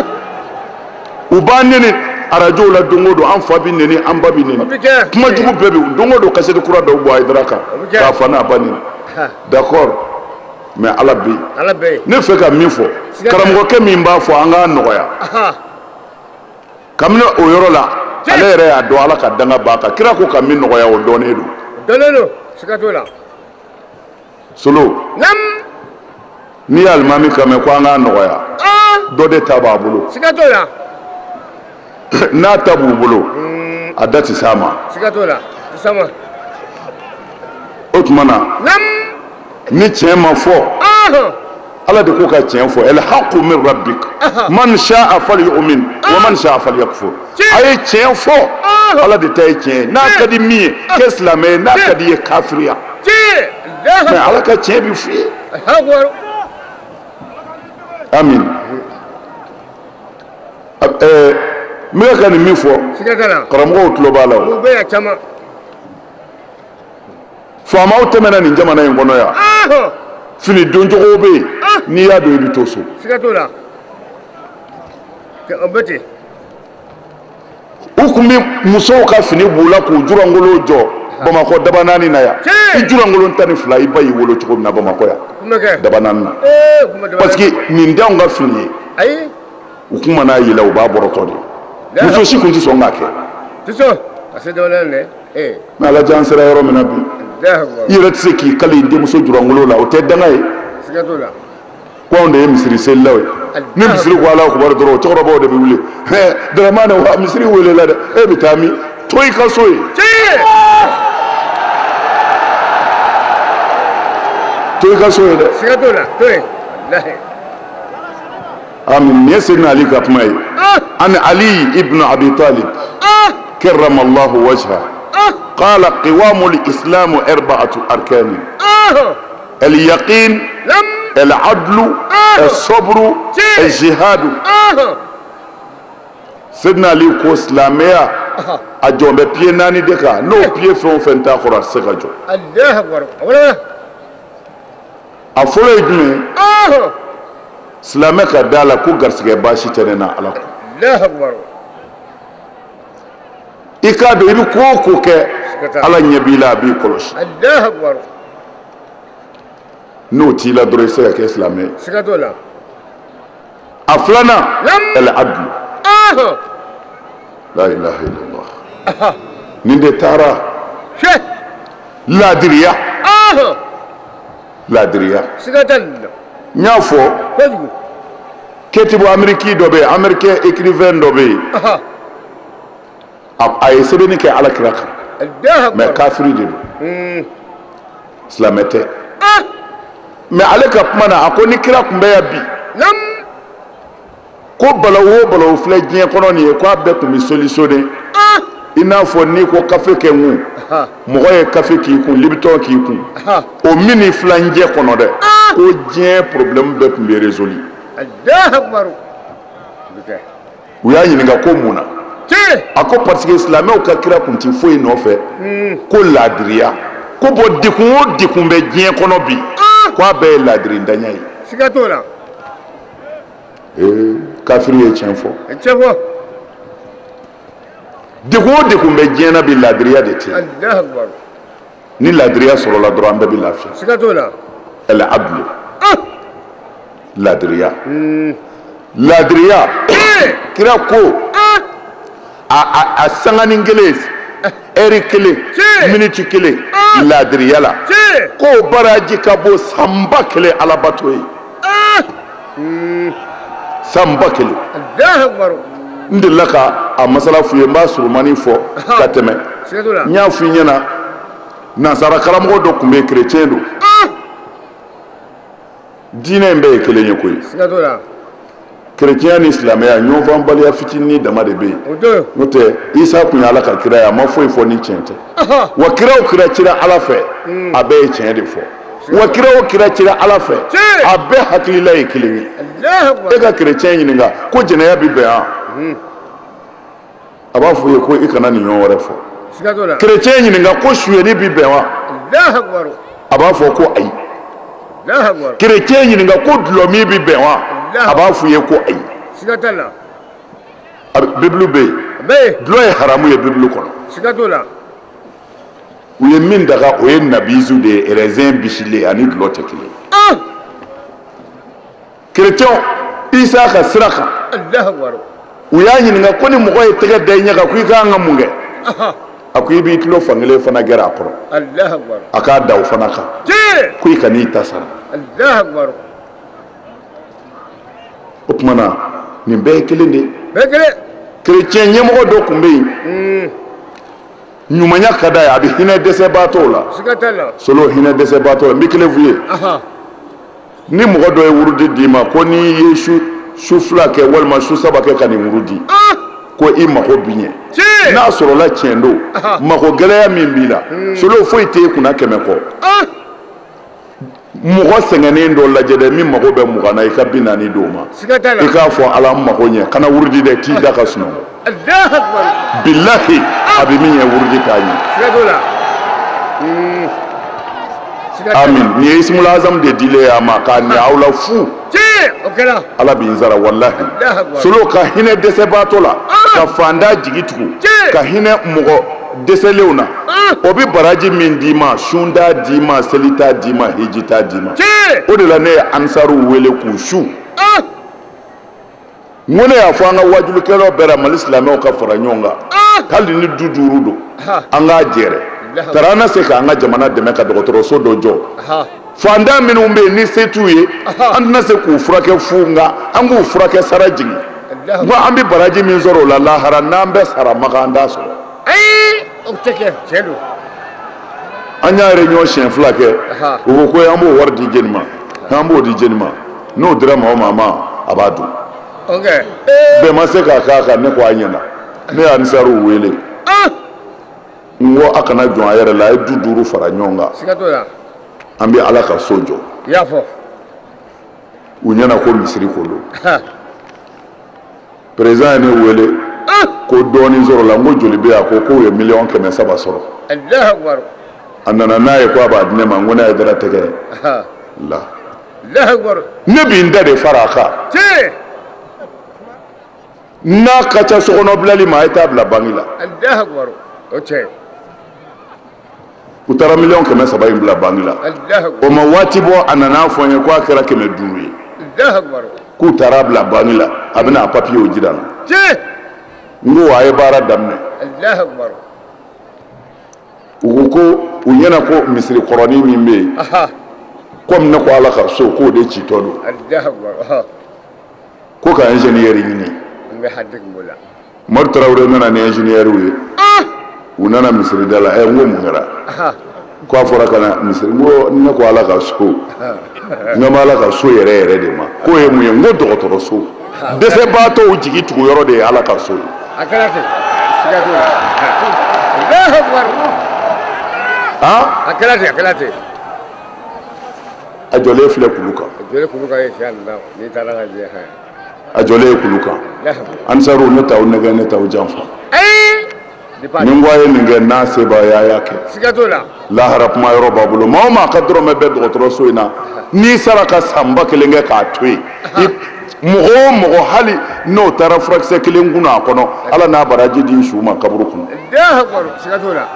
u b'an nɛni arajow la don o don an fa bi nɛni an ba bi nɛni kuma jugu bɛɛ bi don o don kasɛti kura dɔw bɔ Hayidara kan k'a fa n'a ba nɛni d'accord mais ala bɛ yen ne fɛ ka min fɔ karamɔgɔkɛ min b'a fɔ an k'a nɔgɔya kabini o yɔrɔ la ale yɛrɛ y'a dɔn ala ka danga b'a kan kira ko ka min nɔgɔya o dɔnnen don siga t'o la solo n'i ye alimami kan mɛn ko an k'a nɔgɔya dɔ de ta b'a bolo siga t'o la n'a ta b'u bolo a da tɛ s'a ma siga t'o la o tuma na ni tiɲɛ ma fɔ ala de ko ka tiɲɛ fɔ el haqqu min rabbik man sha'a falyu'min wa man sha'a falyakfur a ye tiɲɛ fɔ ala de ta ye tiɲɛ n'a ka di min ye kɛ silamɛ ye n'a ka di ye kafiriya mais ala ka tiɲɛ bi f'i ye amin n bɛ ka nin min fɔ karamɔgɔw tulo b'a la o faamaw tɛmɛna nin jamana in kɔnɔ yan fini doncogo bɛ yen n'i y'a dɔn i bɛ to so u tun bɛ musow ka fini b'u la k'u jurangolo jɔ Bamakɔ daba naani na yan i jurangolo 12 i ba y'i wolo cogo min na Bamakɔ yan daba naani na parce que nin t'anw ka fini ye u kuma n'a yɛlɛ u b'a bɔrɔtɔ de muso si tun tɛ sɔn k'a kɛ mais ala jan sera yɔrɔ min na bi i yɛrɛ tɛ se k'i kali i denmuso jurangolo la o tɛ danga ye ko anw de ye misiri selilaw ye ni misiri ko Alahu akibaru dɔrɔn o cɛkɔrɔbaw de bɛ wuli Daramane wa misiri welela dɛ e bɛ taa min to i ka so ye to i ka so ye dɛ amin nin ye Seydina Ali ka kuma ye ani Ali ibn Abi Talib karrama Allahu wajha قال قوام الإسلام 4 أركان اليقين العدل الصبر الجهاد سيدنا علي كو اسلاميا اجو be pied nani de ka no pied fon fenta khora se ka jo Allah akbar a folo jume islamé ka dala ko garsige bashi tenena ala ko Allah akbar ikado ibi ko ke ala nyabila bi kolos Allah akbar n'o t'i la dɔrɔn i se ka kɛ silamɛ ye siga t'o la a filanan el adlu la ilaha illallah nin de taara laadiriya ladiriya sigatal n y'a fɔ kojugu ketibu américain dɔ bɛ yen américain écrivain dɔ bɛ yen a ye sɛbɛnni kɛ alakira kan mais kafiri de don silamɛ tɛ mais ale ka kuma na a ko ni kira tun bɛ yan bi ko balawu o balawu filɛ diɲɛ kɔnɔ nin ye ko a bɛɛ tun bɛ solutionner i n'a fɔ n'i ko kafe kɛ n kun mɔgɔ ye kafe k'i kun libitɔn k'i kun o mini filanjɛ kɔnɔ dɛ ko diɲɛ problème bɛɛ tun bɛ résolu u y'a ɲininka ko mun na a ko parce que silamɛw ka kira kun ti foyi nɔfɛ ko ladiriya ko bɔn dekun o dekun bɛ diɲɛ kɔnɔ bi ko a bɛɛ ye ladirindanya ye siga t'o la kafiri ye tiɲɛ fɔ dekun o dekun bɛ diɲɛ na bi ladiriya de tɛ ni ladiriya sɔrɔla dɔrɔn an bɛɛ bɛ lafiya siga t'o la ɛlɛ abdul ladiriya ladiriya kira ko a sanganin kelen ɛri kelen miniti kelen ladiriya la k'o baraji ka bɔ sanba kelen alabato ye sanba kelen n delila ka a masala f'u ye n b'a surumani fɔ ka tɛmɛ n y'a f'i ɲɛna nansara karamɔgɔ dɔ tun bɛ yen kerecɛn don diinɛ in bɛɛ ye kelen ye koyi kerecɛnya ni silamɛya ɲɔgɔnbaliya fitinin dama de bɛ yen n'o tɛ isa tun ye ala ka kira ye a ma foyi fɔ ni tiɲɛ tɛ wa kira o kira cira ala fɛ a bɛɛ ye tiɲɛ de fɔ wa kira o kira cira ala fɛ a bɛɛ hakilila ye kelen ye e ka kerecɛn ɲininka ko jɛnɛya bɛ bɛn yan a b'a fɔ ye ko i kana nin ɲɔgɔn wɛrɛ fɔ kerecɛn ɲininka ko suyɛni bɛ bɛn wa a b'a fɔ ko ayi kerecɛn ɲininka ko dulɔmi bɛ bɛn wa a b'a fɔ ye ko ayi bibulu bɛ yen dulɔ ye haramu ye bibulu kɔnɔ u ye min daga o ye nabizu de ye raisin bisilen ani dulɔ tɛ kelen kerecɛnw isa ka sira kan u y'a ɲininka ko ni mɔgɔ ye tɛgɛ da i ɲɛ kan ko i k'an ka mun kɛ a ko i b'i tulo fankelen fana gɛrɛ a kɔrɔ a k'a da o fana kan ko i ka n'i ta sara o tuma na nin bɛɛ ye kelen de ye kerecɛn ɲɛmɔgɔ dɔ tun bɛ yen ɲumanya ka d'a ye a bɛ hinɛ dɛsɛbaatɔw la solo hinɛ dɛsɛbaatɔw n bɛ kelen f'u ye ni mɔgɔ dɔ ye wurudi d'i ma ko n'i ye su fila kɛ walima su saba kɛ ka nin wurudi ko i mago bi ɲɛ n'a sɔrɔla tiɲɛ don mago gɛlɛya min b'i la solo foyi t'e kunna kɛmɛ kɔ mɔgɔ sɛgɛnnen dɔ lajɛ dɛ min mago bɛ mugan na i ka 40 d'o ma i k'a fɔ ala n mago ɲɛ kana wurudi dɛ t'i da ka sunɔgɔ bilahi a bɛ min ɲɛ wurudi t'a ɲɛ amin nin ye ismul azam de dilen a ma k'a ɲɛ aw la fu ala b'i n sara walahi solo ka hinɛ dɛsɛbaatɔ la ka fanda jigi tugu ka hinɛ mɔgɔ dɛsɛlenw na o bɛ baraji min d'i ma sun t'a d'i ma seli t'a d'i ma hiji t'a d'i ma o de la ne ye ansaruw wele k'u su n ko ne y'a fɔ an ka wajulikɛlaw bɛɛ la mali silamɛw ka fara ɲɔgɔn kan hali ni du 5 don an k'a jɛrɛ tara an na se k'an ka jamana dɛmɛ ka dɔgɔtɔrɔso dɔ jɔ fantan minnu bɛ yen ni se t'u ye an tɛna se k'u furakɛ fu nka an k'u furakɛ sara jigin n ko an bɛ baraji min sɔrɔ o la lahara n'an bɛ sara makan an t'a sɔrɔ an y'a réunion siɲɛ 2 kɛ u ko ko an b'o wari di jeni ma k'an b'o di jeni ma n'o dira maa o maa ma a b'a dun bɛɛ ma se k'a k'a kan ne ko a ɲɛna ne y'a ansaruw wele n ko a kana jɔn a yɛrɛ la a ye du 5 fara ɲɔgɔn kan an bɛ ala ka so jɔ u ɲɛna ko misiri ko don président ye ne wele ko dɔɔnin sɔrɔ la n ko joli bɛ yan ko k'o ye 700 sɔrɔ a nana n'a ye ko a b'a di ne ma n ko ne ye dara tɛgɛ la ne b'i n da de fara a kan n'a ka ca sokɔnɔ bilali ma a ye taa bila banki la u taara 300 in bila banki la o ma waati bɔ a nana fɔ n ye ko a kɛra 500 ye k'u taara bila banki la a bɛna a papiyew jira n na n ko a ye baara daminɛ u ko ko u ɲɛna ko misiri kɔrɔnin min bɛ yen comme ne ko ala ka so ko de ci to do ko ka ingénieur ni me hadik mula mar Traoré nana ne ingénieur wi unana misri dala e ngo mungara ko afora kana misri mo ne ko ala ka so ngama ala ka so yere de ma ko e mu ngo dogotoro so de se bato o jigi tugu yoro de ala ka so akalate sigatu Allahu akbar akalate ajole file kuluka insha Allah ni talanga je ha ajole kuluka ansaru ne taw ne taw janfa ningwaye ninge na seba ya yake sigatola la harap ma yoro babulo ma kadro me be dogotoro so ina ni saraka samba kelenge ka twi mugo hali no tara fraxe kelengu na kono ala na baraji din shuma kaburu kun da hakor sigatola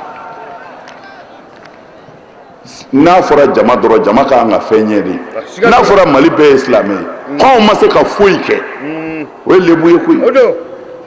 na fura jama doro jama ka nga fenye di na fura mali be islamé ko ma se ka fuike we lebu yekuy odo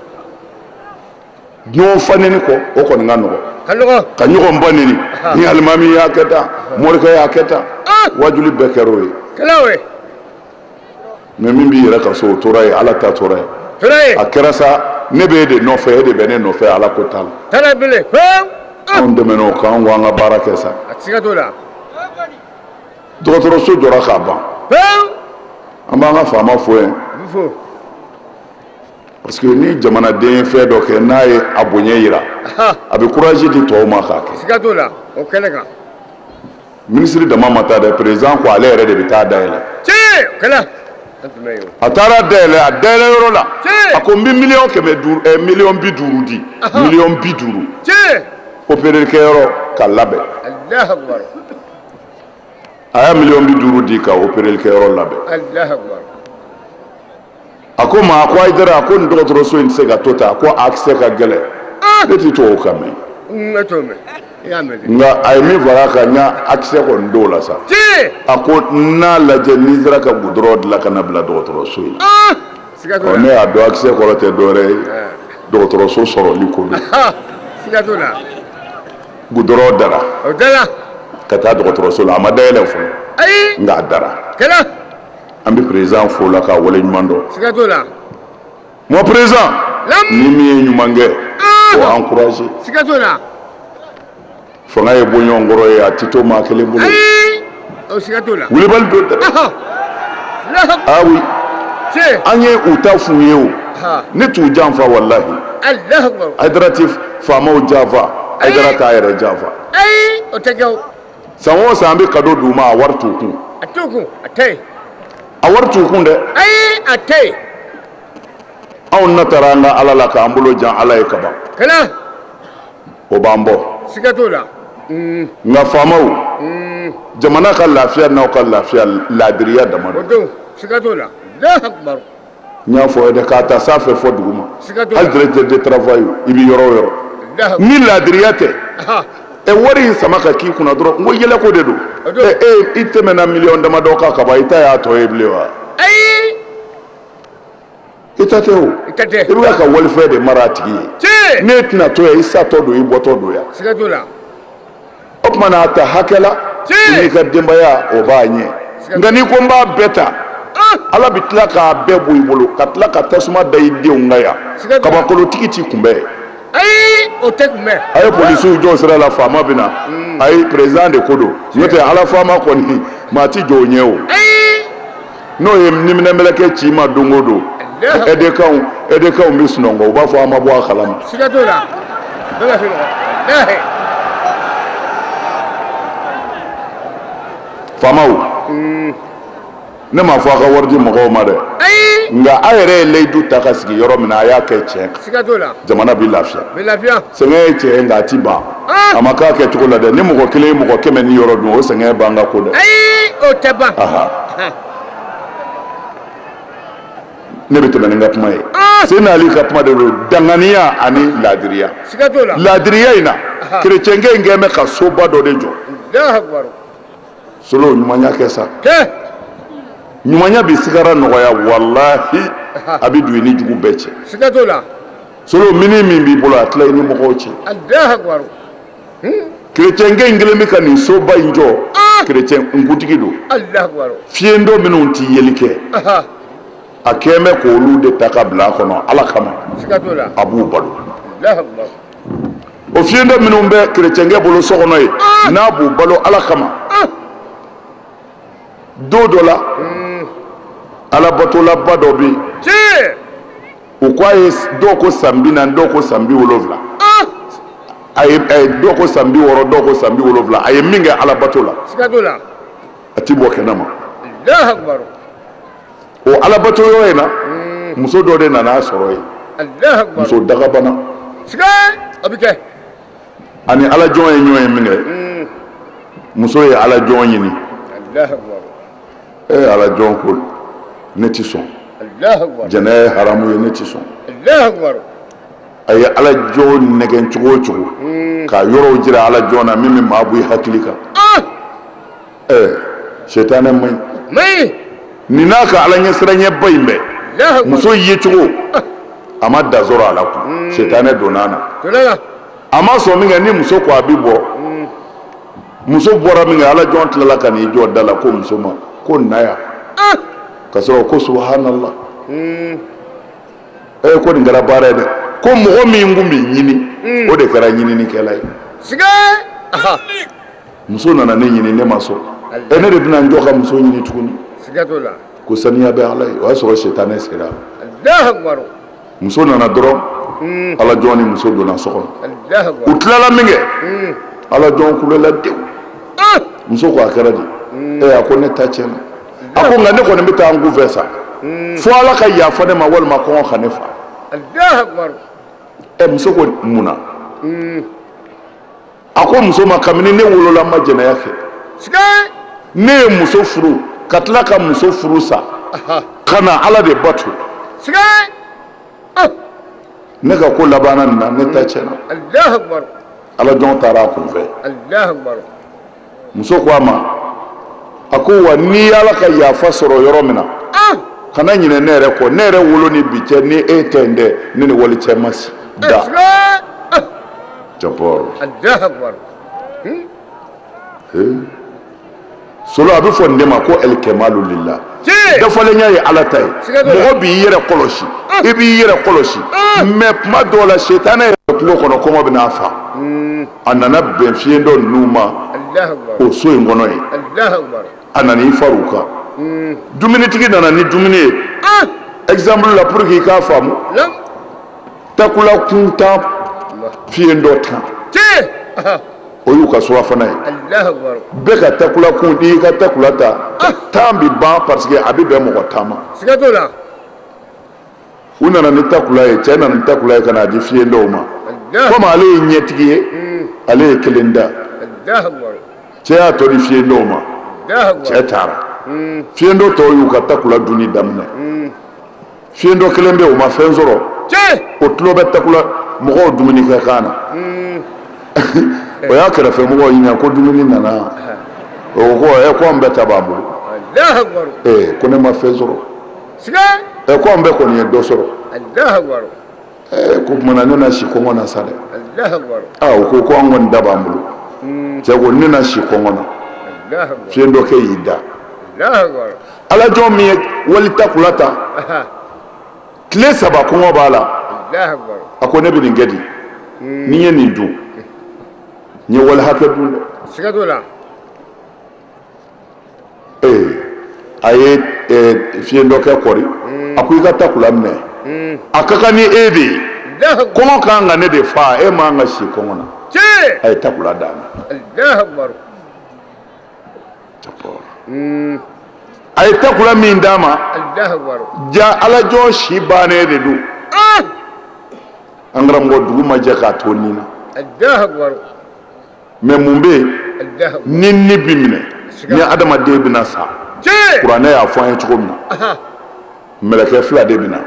no faneni ko o ko ngano ka nyugo mbanini ni almami ya keta morka ya keta wajuli bekeroy kalawe mais min bi yɛrɛ ka so toraye ala ta toraye a kɛra sa ne bɛ de nɔfɛ e de bɛ ne nɔfɛ ala ko t'a la tala bele anw dɛmɛna o kan an ko an ka baara kɛ sa siga t'o la dɔgɔtɔrɔso jɔra k'a ban an b'an ka faama fo yen parce que ni jamanaden ye fɛn dɔ kɛ n'a ye a bonya yira a bɛ courage di tɔw ma k'a kɛ siga t'o la o kɛnɛ kan ministre dama ma taa dɛ président ko ale yɛrɛ de bɛ taa dayɛlɛ kɛlɛ a taara dayɛlɛ a dayɛlɛ yɔrɔ la a ko n bɛ miliyɔn 50 miliyɔn 50 di miliyɔn 50 opéré kɛyɔrɔ ka labɛn a y'a miliyɔn 50 di ka opéré kɛyɔrɔ labɛn a ko ma a ko Aïdara a ko nin dɔgɔtɔrɔso in tɛ se ka to ten a ko accès ka gɛlɛn ne tɛ to o kan mɛn nka a ye min fara a kan n y'a accès kɔni d'o la sa a ko n'a lajɛ n'i sera ka goudron dilan ka na bila dɔgɔtɔrɔso in ne y'a dɔn accès kɔrɔ tɛ dɔwɛrɛ ye dɔgɔtɔrɔso sɔrɔli ko don goudron dara ka taa dɔgɔtɔrɔso la a ma dayɛlɛ fɔlɔ nka a dara an bɛ président fo la k'a wale ɲuman dɔn mon président ni min ye ɲuman kɛ o encouragé fanga ye boɲɔgɔn kɔrɔ ye a tɛ to maa kelen bolo wulibali dɔ dɛ ah oui an ye u ta f'u ye o ne t'u janfa walahi Aïdara tɛ faamaw janfa Aïdara t'a yɛrɛ janfa san o san an bɛ cadeau d'u ma a wari t'u kun a wari t'u kun dɛ anw natara an ka ala la k'an bolo jan ala ye kaban o b'an bɔ nka faamaw jamana ka lafiya n'aw ka lafiya laadiriya dama don n y'a fɔ dɛ k'a ta sanfɛ fɔ duguma hali directeur de travail i bɛ yɔrɔ o yɔrɔ ni laadiriya tɛ wari in sama ka k'i kunna dɔrɔn n ko yɛlɛko de don i tɛmɛna miliyɔn damadɔ kan ka ban i ta y'a tɔ ye bilen wa i ta tɛ o i bɛ ka walifɛn de mara a tigi ye n'e tɛna to yan i satɔ don i bɔtɔ don yan o tuma na a ta hakɛ la i n'i ka denbaya o b'a ɲɛ nka n'i ko n b'a bɛɛ ta ala bɛ tila k'a bɛɛ bɔ i bolo ka tila ka tasuma da i denw kan yan kabakolotigi t'i kunbɛn a ye polisiw jɔ sira la faama bɛ na a ye président de ko don n'o tɛ ala faama kɔni maa ti jɔ o ɲɛ o n'o ye niminɛnbɛlɛkɛ ci ma don o don aidekanw bɛ sunɔgɔ u b'a fɔ an ma bɔ a kalama faamaw ne m'a fɔ a ka wari di mɔgɔw ma dɛ nka a yɛrɛ ye layidu ta ka sigi yɔrɔ min na a y'a kɛ tiɲɛ jamana bɛ lafiya sɛgɛn ye tiɲɛ nka a ti ban a ma k'a kɛ cogo la dɛ ni mɔgɔ kelen ye mɔgɔ 100 ni yɔrɔ dun o sɛgɛn b'an ka ko dɛ ne bɛ tɛmɛ ni n ka kuma ye Seyni Ali ka kuma de don danganiya ani laadiriya laadiriya in na kerecɛnkɛ in kɛn bɛ ka soba dɔ de jɔ solo ɲumanya kɛ sa ɲumanya bɛ sigara nɔgɔya walahi a bɛ don i ni jugu bɛɛ cɛ solo mini min b'i bolo a tila i ni mɔgɔw cɛ kerecɛnkɛ in kelen bɛ ka nin soba in jɔ chrétien ngutigi do Allah akbar fiendo minnu ti yelike a kɛmɛ k'olu de ta ka bila kɔnɔ ala kama a b'u balo o fiendo minnu bɛ chrétienkɛ bolo so kɔnɔ ye n'a b'u balo ala kama don dɔ la alabatolaba dɔ bɛ yen u ko a ye dɔw ko san 40 dɔw ko san 70 a ye dɔw ko san 60 dɔw ko san 70 a ye min kɛ alabato la a ti bɔ kɛnɛ ma o alabato yɔrɔ in na muso dɔ de nana a sɔrɔ yen muso dagabana ani alajɔn ye ɲɔgɔn ye min kɛ muso ye alajɔn ɲini alajɔn ko ne ti sɔn jɛnɛ ye haramu ye ne ti sɔn a ye alajɔn nɛgɛn cogo o cogo ka yɔrɔw jira alajɔn na min bɛ maa bɔ i hakili kan sɛtanɛ man ɲi nin n'a ka ala ɲɛsiranɲɛ ba in bɛɛ muso ye cogo a ma da sɔrɔ a la kun sɛtanɛ donna a na a ma sɔn min kɛ ni muso ko a bɛ bɔ muso bɔra min kɛ alajɔn tilala ka n'i jɔ da la ko muso ma ko na yan ka sɔrɔ ko subhanallah ko nin kɛra baara ye dɛ ko mɔgɔ min kun bɛ ɲini o de kɛra ɲininikɛla ye muso nana ne ɲini ne ma sɔn ne de bɛna n jɔ ka muso ɲini tuguni ko saniya bɛ ala ye o y'a sɔrɔ sɛtanɛ sera muso nana dɔrɔn alajɔn ni muso donna so kɔnɔ u tilala min kɛ alajɔn kulela dewu muso ko a kɛra de a ko ne ta tiɲɛna a ko nka ne kɔni bɛ taa n kun fɛ sa fo ala ka yafa ne ma walima kɔngɔ ka ne fa muso ko mun na a ko muso ma kabini ne wolola n ma jɛnɛya kɛ ne ye muso furu ka tila ka muso furu sa ka na ala de bato ne ka ko labanna nin na ne ta tiɲɛna alajɔn taara a kun fɛ muso ko a ma a ko wa n'i ala ka yafa sɔrɔ yɔrɔ min na kana ɲinɛ ne yɛrɛ kɔ ne yɛrɛ wolo ni bi cɛ ni e tɛ yen dɛ ne ni wali cɛ ma si da jabɔrɔ solo a bɛ fɔ nin de ma ko ɛlikɛmalu lila dafalenya ye ala ta ye mɔgɔ b'i yɛrɛ kɔlɔsi i b'i yɛrɛ kɔlɔsi mɛ kuma dɔw la setanɛ yɛrɛ tulo kɔnɔ kɔngɔ bɛ n'a fa a nana bɛn fiɲɛ dɔ ninnu ma o so in kɔnɔ ye a nana i far'u kan dumunitigi nana ni dumuni ye exemple la pour que i k'a faamu takula kuntan fiɲɛ dɔ tan o y'u ka surafana ye bɛɛ ka takula kun n'i y'i ka takula ta tan bɛ ban parce que a bɛ bɛn mɔgɔ 10 ma u nana ni takula ye cɛ nana ni takula ye ka na di fiɲɛ dɔw ma komi ale ye ɲɛtigi ye ale ye kelen da cɛ y'a tɔ di fiɲɛ dɔw ma cɛ taara fiɲɛ dɔ tɔw y'u ka takula dunni daminɛ fiɲɛ dɔ kelen bɛ yen o ma fɛn sɔrɔ o tulo bɛ takula mɔgɔw dumuni kɛ kan na o y'a kɛrɛfɛ mɔgɔw ɲininka ko dumuni nana o ko ko an bɛɛ ta b'an bolo ko ne ma fɛn sɔrɔ ko an bɛɛ kɔni ye dɔ sɔrɔ ko tuma na ne na si kɔngɔ na sa dɛ o ko an kɔni da b'an bolo cɛ ko ne na si kɔngɔ na fiɲɛ dɔ kɛ y'i da alajɔn min ye wali takula ta tile 3 kɔngɔ b'a la a ko ne bɛ nin kɛ di ni ye nin dun n ye wali hakɛ dun dɛ a ye fiɲɛ dɔ kɛ kɔri a ko i ka takula minɛ a ka kan ni e de ye kɔngɔ ka kan ka ne de fa e ma kan ka si kɔngɔ na a ye takula d'a ma a ye takula min d'a ma ja alajɔn si bannen de don an karamɔgɔ dugu ma jɛ k'a to nin na mɛ mun bɛ yen ni bi minɛ ni adamaden bɛna sa kuranɛ y'a fɔ an ye cogo min na mɛlɛkɛ 2 de bɛna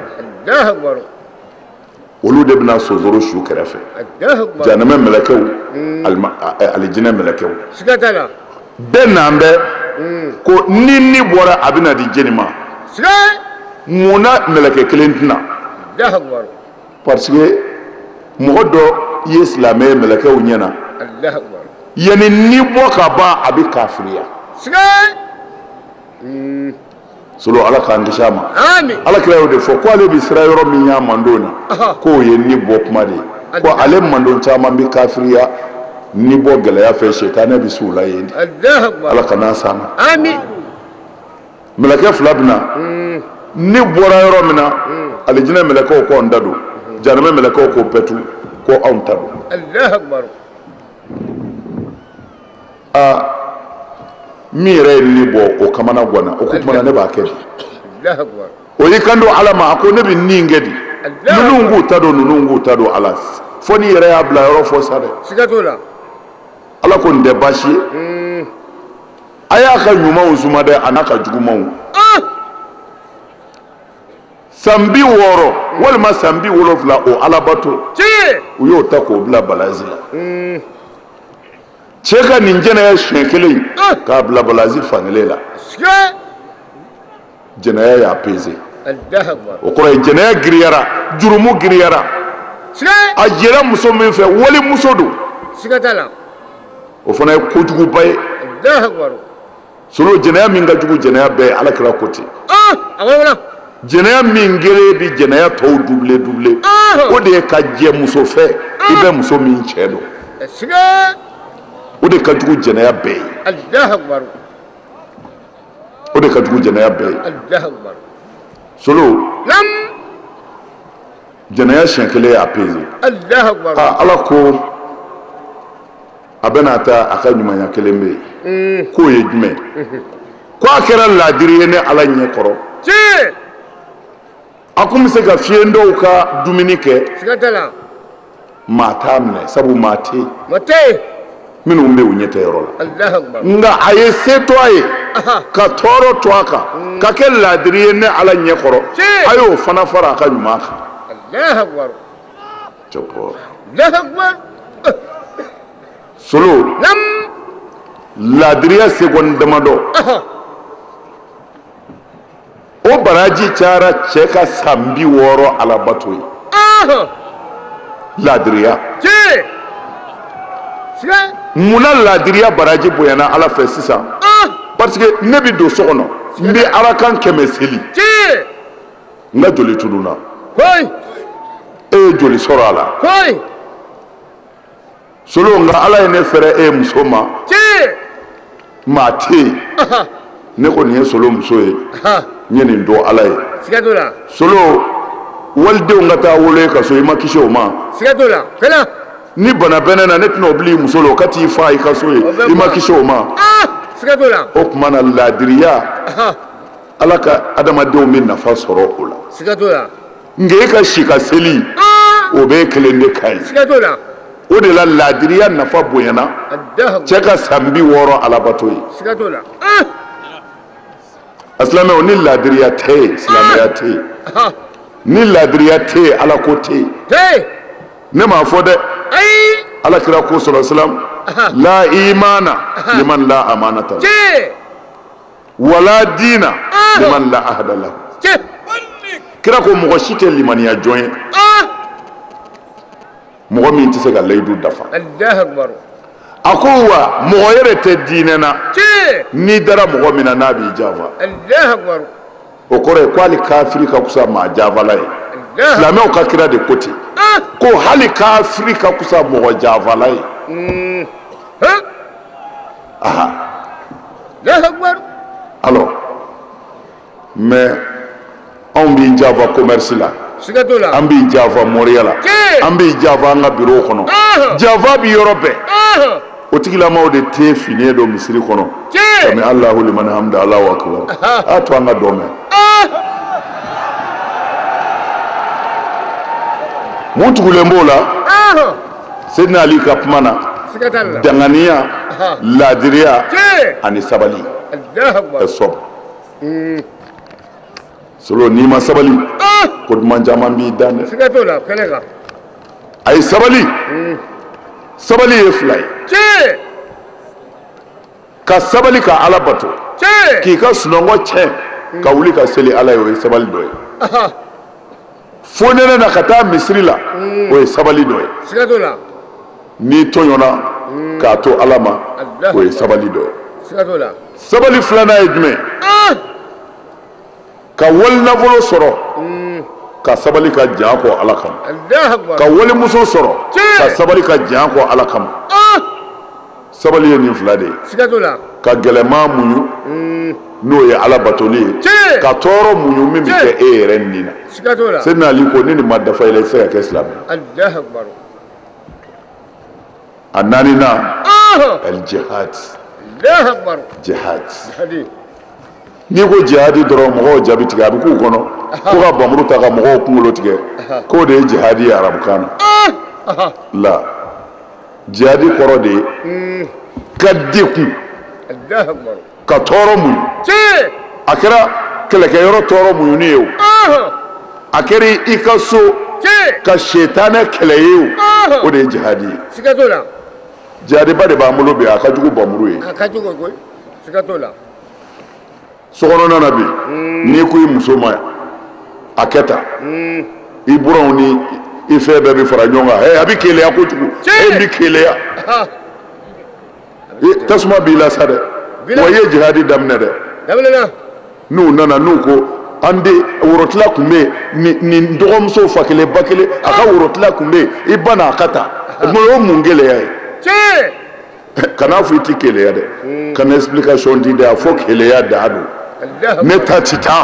olu de bɛna sozoro su kɛrɛfɛ janɛmɛ mɛlɛkɛw alijinɛ mɛlɛkɛw bɛɛ n'an bɛ ko ni bɔra a bɛna di jeni ma mun na mɛlɛkɛ kelen tɛna parce que mɔgɔ dɔ ye silamɛ ye mɛlɛkɛw ɲɛna yanni ni bɔ ka ban a bɛ kafiriya solo ala k'an kisi a ma Amin. ala kira y'o de fɔ ko ale bi sira yɔrɔ min y'a mandon na k'o ye ni bɔ kuma de ye ko ale mandon caman bi kafiriya ni bɔ gɛlɛya fɛ setanɛ bi s'u la yen de ala ka n'an s'an ma Amin. mɛlɛkɛ fila bɛ na ni bɔra yɔrɔ min na alijinɛ mɛlɛkɛw k'anw ta don janɛmɛ mɛlɛkɛw k'o pɛtu ko anw ta don min yɛrɛ ye ni bɔ o kamana ganna o ko tuma na ne b'a kɛ di o y'i kan don ala ma a ko ne bɛ nin kɛ di ninnu k'u ta don ninnu k'u ta don ala fo n'i yɛrɛ y'a bila yɔrɔ fɔ sa dɛ ala ko nin tɛ baasi ye a y'a ka ɲumanw suma dɛ a n'a ka jugumanw san 60 walima san 70 o alabato u y'o ta k'o bila balazi la cɛ ka nin jɛnɛya siɲɛ kelen k'a bila balazi fankelen la jɛnɛya y'a peze o kɔrɔ ye jɛnɛya giriyara jurumu giriyara a jɛra muso min fɛ wali muso don o fana ye kojuguba ye solo jɛnɛya min ka jugu jɛnɛya bɛɛ ye ala kira ko ten jɛnɛya min gere bi jɛnɛya tɔw double o de ye ka jɛ muso fɛ i bɛ muso min cɛ don o de ka jugu jɛnɛya bɛɛ ye o de ka jugu jɛnɛya bɛɛ ye solo jɛnɛya siɲɛ kelen y'a peze ala ko a bɛna taa a ka ɲumanya kelen bɛ yen k'o ye jumɛn ko a kɛra laadiri ye ne ala ɲɛ kɔrɔ a kun bɛ se ka fiɲɛ dɔw ka dumuni kɛ maa t'a minɛ sabu maa tɛ yen minnu bɛ u ɲɛ tɛ yɔrɔ la nka a ye se to a ye ka tɔɔrɔ to a kan ka kɛ laadiri ye ne ala ɲɛ kɔrɔ a y'o fana fara a ka ɲuman kan solo laadiriya seconde damadɔ o baraji cayara cɛ ka san 60 alabato ye laadiriya munna laadiriya baraji bonyana ala fɛ sisan parce que ne bi don so kɔnɔ n bɛ arakan 100 seli n ka joli tununna e ye joli sɔrɔ a la solo nka ala ye ne fɛrɛ e muso ma maa tɛ yen ne ko nin ye solo muso ye n ye nin dɔn ala ye solo walidenw ka taa wolo e ka so i ma kisi o ma ni bana bɛ ne na ne tɛna o bila i muso la o ka t'i fa i ka so ye i ma kisi o ma o tuma na laadiriya ala ka adamadenw bɛ nafa sɔrɔ o la nka e ka si ka seli o bɛ kelen de ka ɲi o de la laadiriya nafa bonyana cɛ ka san 60 alabato ye asilamɛw ni laadiriya tɛ yen silamɛya tɛ yen ni laadiriya tɛ yen ala ko tɛ yen ne m'a fɔ dɛ ala kira ko sallallahu la imana liman la amanata wala dina liman la ahda lahu kira ko mɔgɔ si tɛ limaniya jɔn ye mɔgɔ min tɛ se ka layidu dafa a ko wa mɔgɔ yɛrɛ tɛ diinɛ na n'i dara mɔgɔ min na n'a b'i janfa o kɔrɔ ye ko hali kafiri ka kusa maa janfala ye silamɛw ka kira de ko ten ko hali kafiri ka kusa mɔgɔ janfala ye alors mais anw b'i janfa commerce la an b'i janfa moriya la an b'i janfa an ka bureau kɔnɔ janfa bi yɔrɔ bɛɛ o tigilamaw de tɛ fini dɔ misiri kɔnɔ sami alahu liman hamda alahu akbar a to an ka dɔ mɛn mun tugulen b'o la Seydina Ali ka kuma na danganiya laadiriya ani sabali ɛsɔb solo n'i ma sabali ko duman caman b'i dan dɛ a ye sabali sabali ye fila ye ka sabali ka ala bato k'i ka sunɔgɔ tiɲɛ ka wuli ka seli ala ye o ye sabali dɔ ye fo nɛnɛ na ka taa misiri la o ye sabali dɔ ye n'i tɔɲɔna k'a to ala ma o ye sabali dɔ ye sabali filana ye jumɛn ka wali nafolo sɔrɔ ka sabali ka jan kɔ ala kama ka wali muso sɔrɔ ka sabali ka jan kɔ ala kama sabali ye nin fila de ye ka gɛlɛman muɲu n'o ye ala batoli ye ka tɔɔrɔ muɲu min bɛ kɛ e yɛrɛ nin na Seydina Ali ko ni nin ma dafa i la i tɛ se ka kɛ silamɛ a naaninan el jihad jihad n'i ko jihadi dɔrɔn mɔgɔw jaabi tigɛ a bɛ k'u kɔnɔ ko ka bamuru ta ka mɔgɔw kunkolo tigɛ k'o de ye jihadi ye arabukan na la jihadi kɔrɔ de ye ka dekun ka tɔɔrɔ muɲu a kɛra kɛlɛkɛyɔrɔ tɔɔrɔ muɲuni ye o a kɛra i ka so ka setanɛ kɛlɛ ye o de ye jihadi ye jihadiba de b'an bolo bi a ka jugu bamuru ye sokɔnɔna na bi n'i ko i muso ma a kɛ tan i buranw ni i fɛn bɛɛ bɛ fara ɲɔgɔn kan a bɛ keleya kojugu e bɛ keleya tasuma b'i la sa dɛ wa i ye jihadi daminɛ dɛ n'u nana n'u ko an de worotila tun bɛ yen nin dɔgɔmuso fa kelen ba kelen a ka worotila tun bɛ yen i ba n'a ka ta o ye mun gɛlɛya ye kana fɔ i tɛ keleya dɛ kana explication di dɛ a fɔ keleya da don ne ta ti taa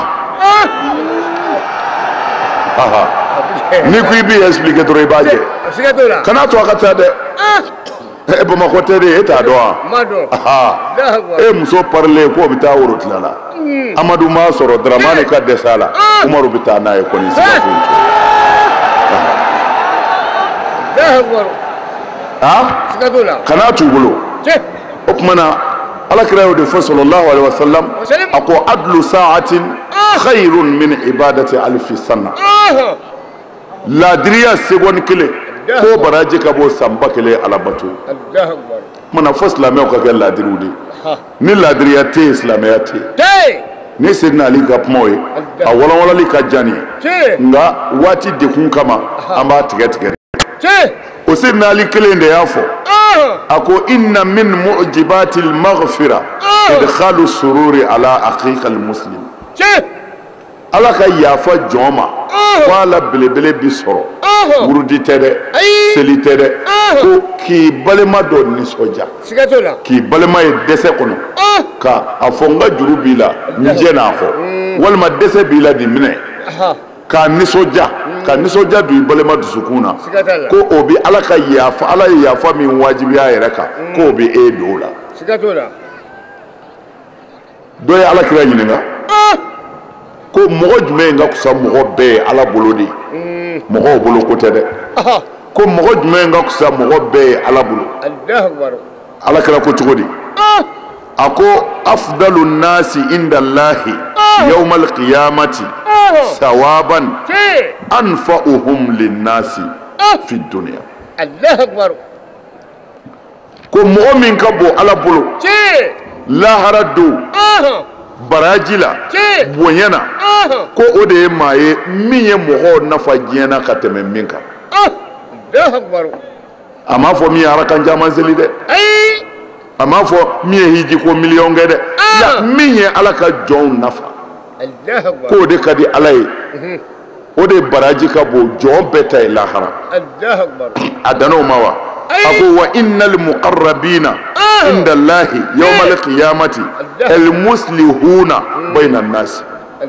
n'i ko i b'i expliquer dɔrɔn i b'a jɛ kana to a ka taa dɛ Bamakɔ tɛ de e t'a dɔn wa e muso parilen k'o bɛ taa worotila la Amadu m'a sɔrɔ Daramani ka dɛsɛ a la Umaru bɛ taa n'a ye kɔni siga foyi t'o kana t'u bolo o tuma na Alakira y'o de fɔ sallallahu alaihi wasallam a ko adlu sa'atin khayrun min ibadati alfi sana ladiriya seconde kelen ko baraji ka bɔ sanba kelen alabato mana fɔ silamɛw ka kɛ ladiriw de ni ladiriya tɛ yen silamɛya tɛ yen ni Seydina Ali ka kumaw ye a walawalali ka jan nin ye nka waati dekun kama an b'a tigɛ tigɛ o Seydina Ali kelen de y'a fɔ a ko inna min mu'jibati al-maghfira idkhalu sururi ala aqiqa al-muslim ala ka yafa jɔn ma ko ala belebele bi sɔrɔ wurudi tɛ dɛ seli tɛ dɛ ko k'i balima dɔ nisɔndiya k'i balima ye dɛsɛ kɔnɔ ka a fɔ n ka juru b'i la n jɛ n'a fɔ walima dɛsɛ b'i la nin minɛ k'a nisɔndiya ka nisɔndiya don i balima dusukun na ko o bɛ ala ka yafa ala ye yafa min wajibiya yɛrɛ kan k'o bɛ e don o la dɔ ye Alakira ɲininka ko mɔgɔ jumɛn ka fisa mɔgɔ bɛɛ ye ala bolo de ye mɔgɔw bolo ko tɛ dɛ ko mɔgɔ jumɛn ka fisa mɔgɔ bɛɛ ye ala bolo Alakira ko cogo di a ko afdalu nasi inda Allahi yawmal qiyamati sawaban anfa'uhum linnasi fi dunya ko mɔgɔ min ka bon ala bolo lahara don baraji la bonya na ko o de ye maa ye min ye mɔgɔw nafa diɲɛ na ka tɛmɛ min kan a m'a fɔ min ye arakan caman seli dɛ a m'a fɔ min ye hiji ko miliyɔn kɛ dɛ min ye ala ka jɔnw nafa k'o de ka di ala ye o de baraji ka bon jɔn bɛɛ ta ye lahara a dan'o ma wa a ko wa innal muqarrabina inda Allahi yawmal qiyamati al muslihuna bayna an-nas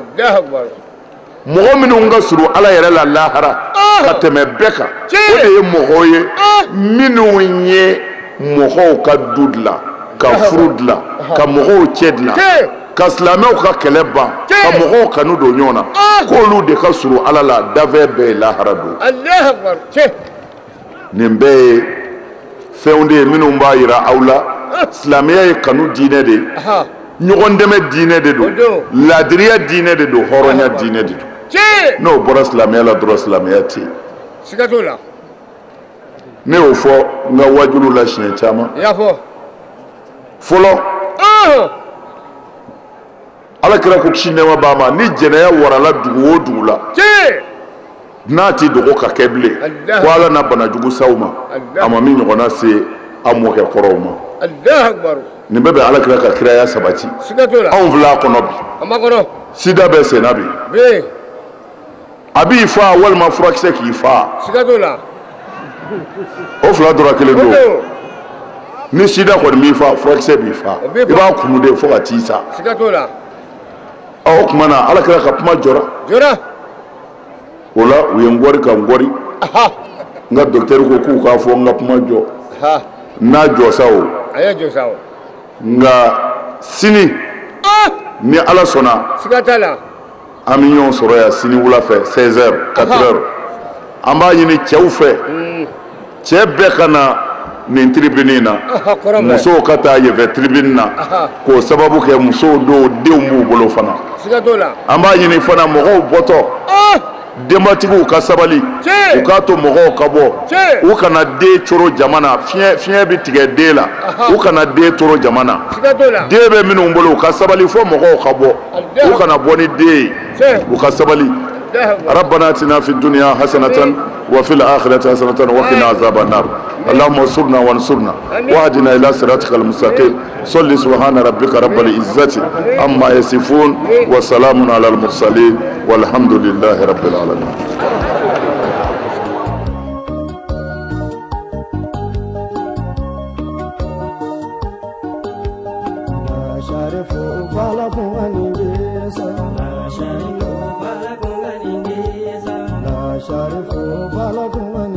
mɔgɔ minnu ka surun ala yɛrɛ la lahara ka tɛmɛ bɛɛ kan o de ye mɔgɔw ye minnu ye mɔgɔw ka du dilan ka furu dilan ka mɔgɔw cɛ dilan ka silamɛw ka kɛlɛ ban ka mɔgɔw kanu don ɲɔgɔn na k'olu de ka surun ala la dafɛ bɛɛ ye lahara don nin bɛɛ ye fɛnw de ye minnu b'a yira aw la silamɛya ye kanu diinɛ de ye ɲɔgɔn dɛmɛ diinɛ de don ladiriya diinɛ de don hɔrɔnya diinɛ de don n'o bɔra silamɛya la dɔrɔn silamɛya tɛ yen ne y'o fɔ n ka wajulu la siɲɛ caman fɔlɔ Alakira ko kisi nɛɛma b'a ma ni jɛnɛya warala dugu o dugu la n'a ti dogo ka kɛ bilen ko ala na banajugu s'aw ma a ma min ɲɔgɔnna se a mɔkɛ kɔrɔw ma nin bɛɛ bɛ alakira ka kiraya sabati anw filɛ a kɔnɔ bi sida bɛ senna bi a b'i fa walima furakisɛ k'i fa o fila dɔrɔn kelen don ni sida kɔni b'i fa furakisɛ b'i fa i b'a kunu de fo ka t'i sa o tuma na alakira ka kuma jɔra o la u ye n gɔri ka n gɔri n ka docteur ko k'u k'a fɔ n ka kuma jɔ n'a jɔsa o nka sini ni ala sɔnna an bɛ ɲɔgɔn sɔrɔ yan sini wula fɛ 16h 4h an b'a ɲini cɛw fɛ cɛ bɛɛ ka na nin tribune na musow ka taa yen tribune na k'o sababu kɛ musow dɔw denw b'u bolo fana an b'a ɲini fana mɔgɔw bɔtɔ denbatigiw ka sabali u k'a to mɔgɔw ka bɔ u kana den coro jama na fiɲɛ bɛ tigɛ den la u kana den coro jama na den bɛ minnu bolo u ka sabali fo mɔgɔw ka bɔ u kana bɔ ni den ye u ka sabali ربنا اتنا في الدنيا حسنة وفي الآخرة حسنة وقنا عذاب النار اللهم انصرنا وانصرنا واهدنا إلى صراطك المستقيم صل سبحان ربك رب العزة عما يصفون وسلام على المرسلين والحمد لله رب العالمين. Sharifu Balagunga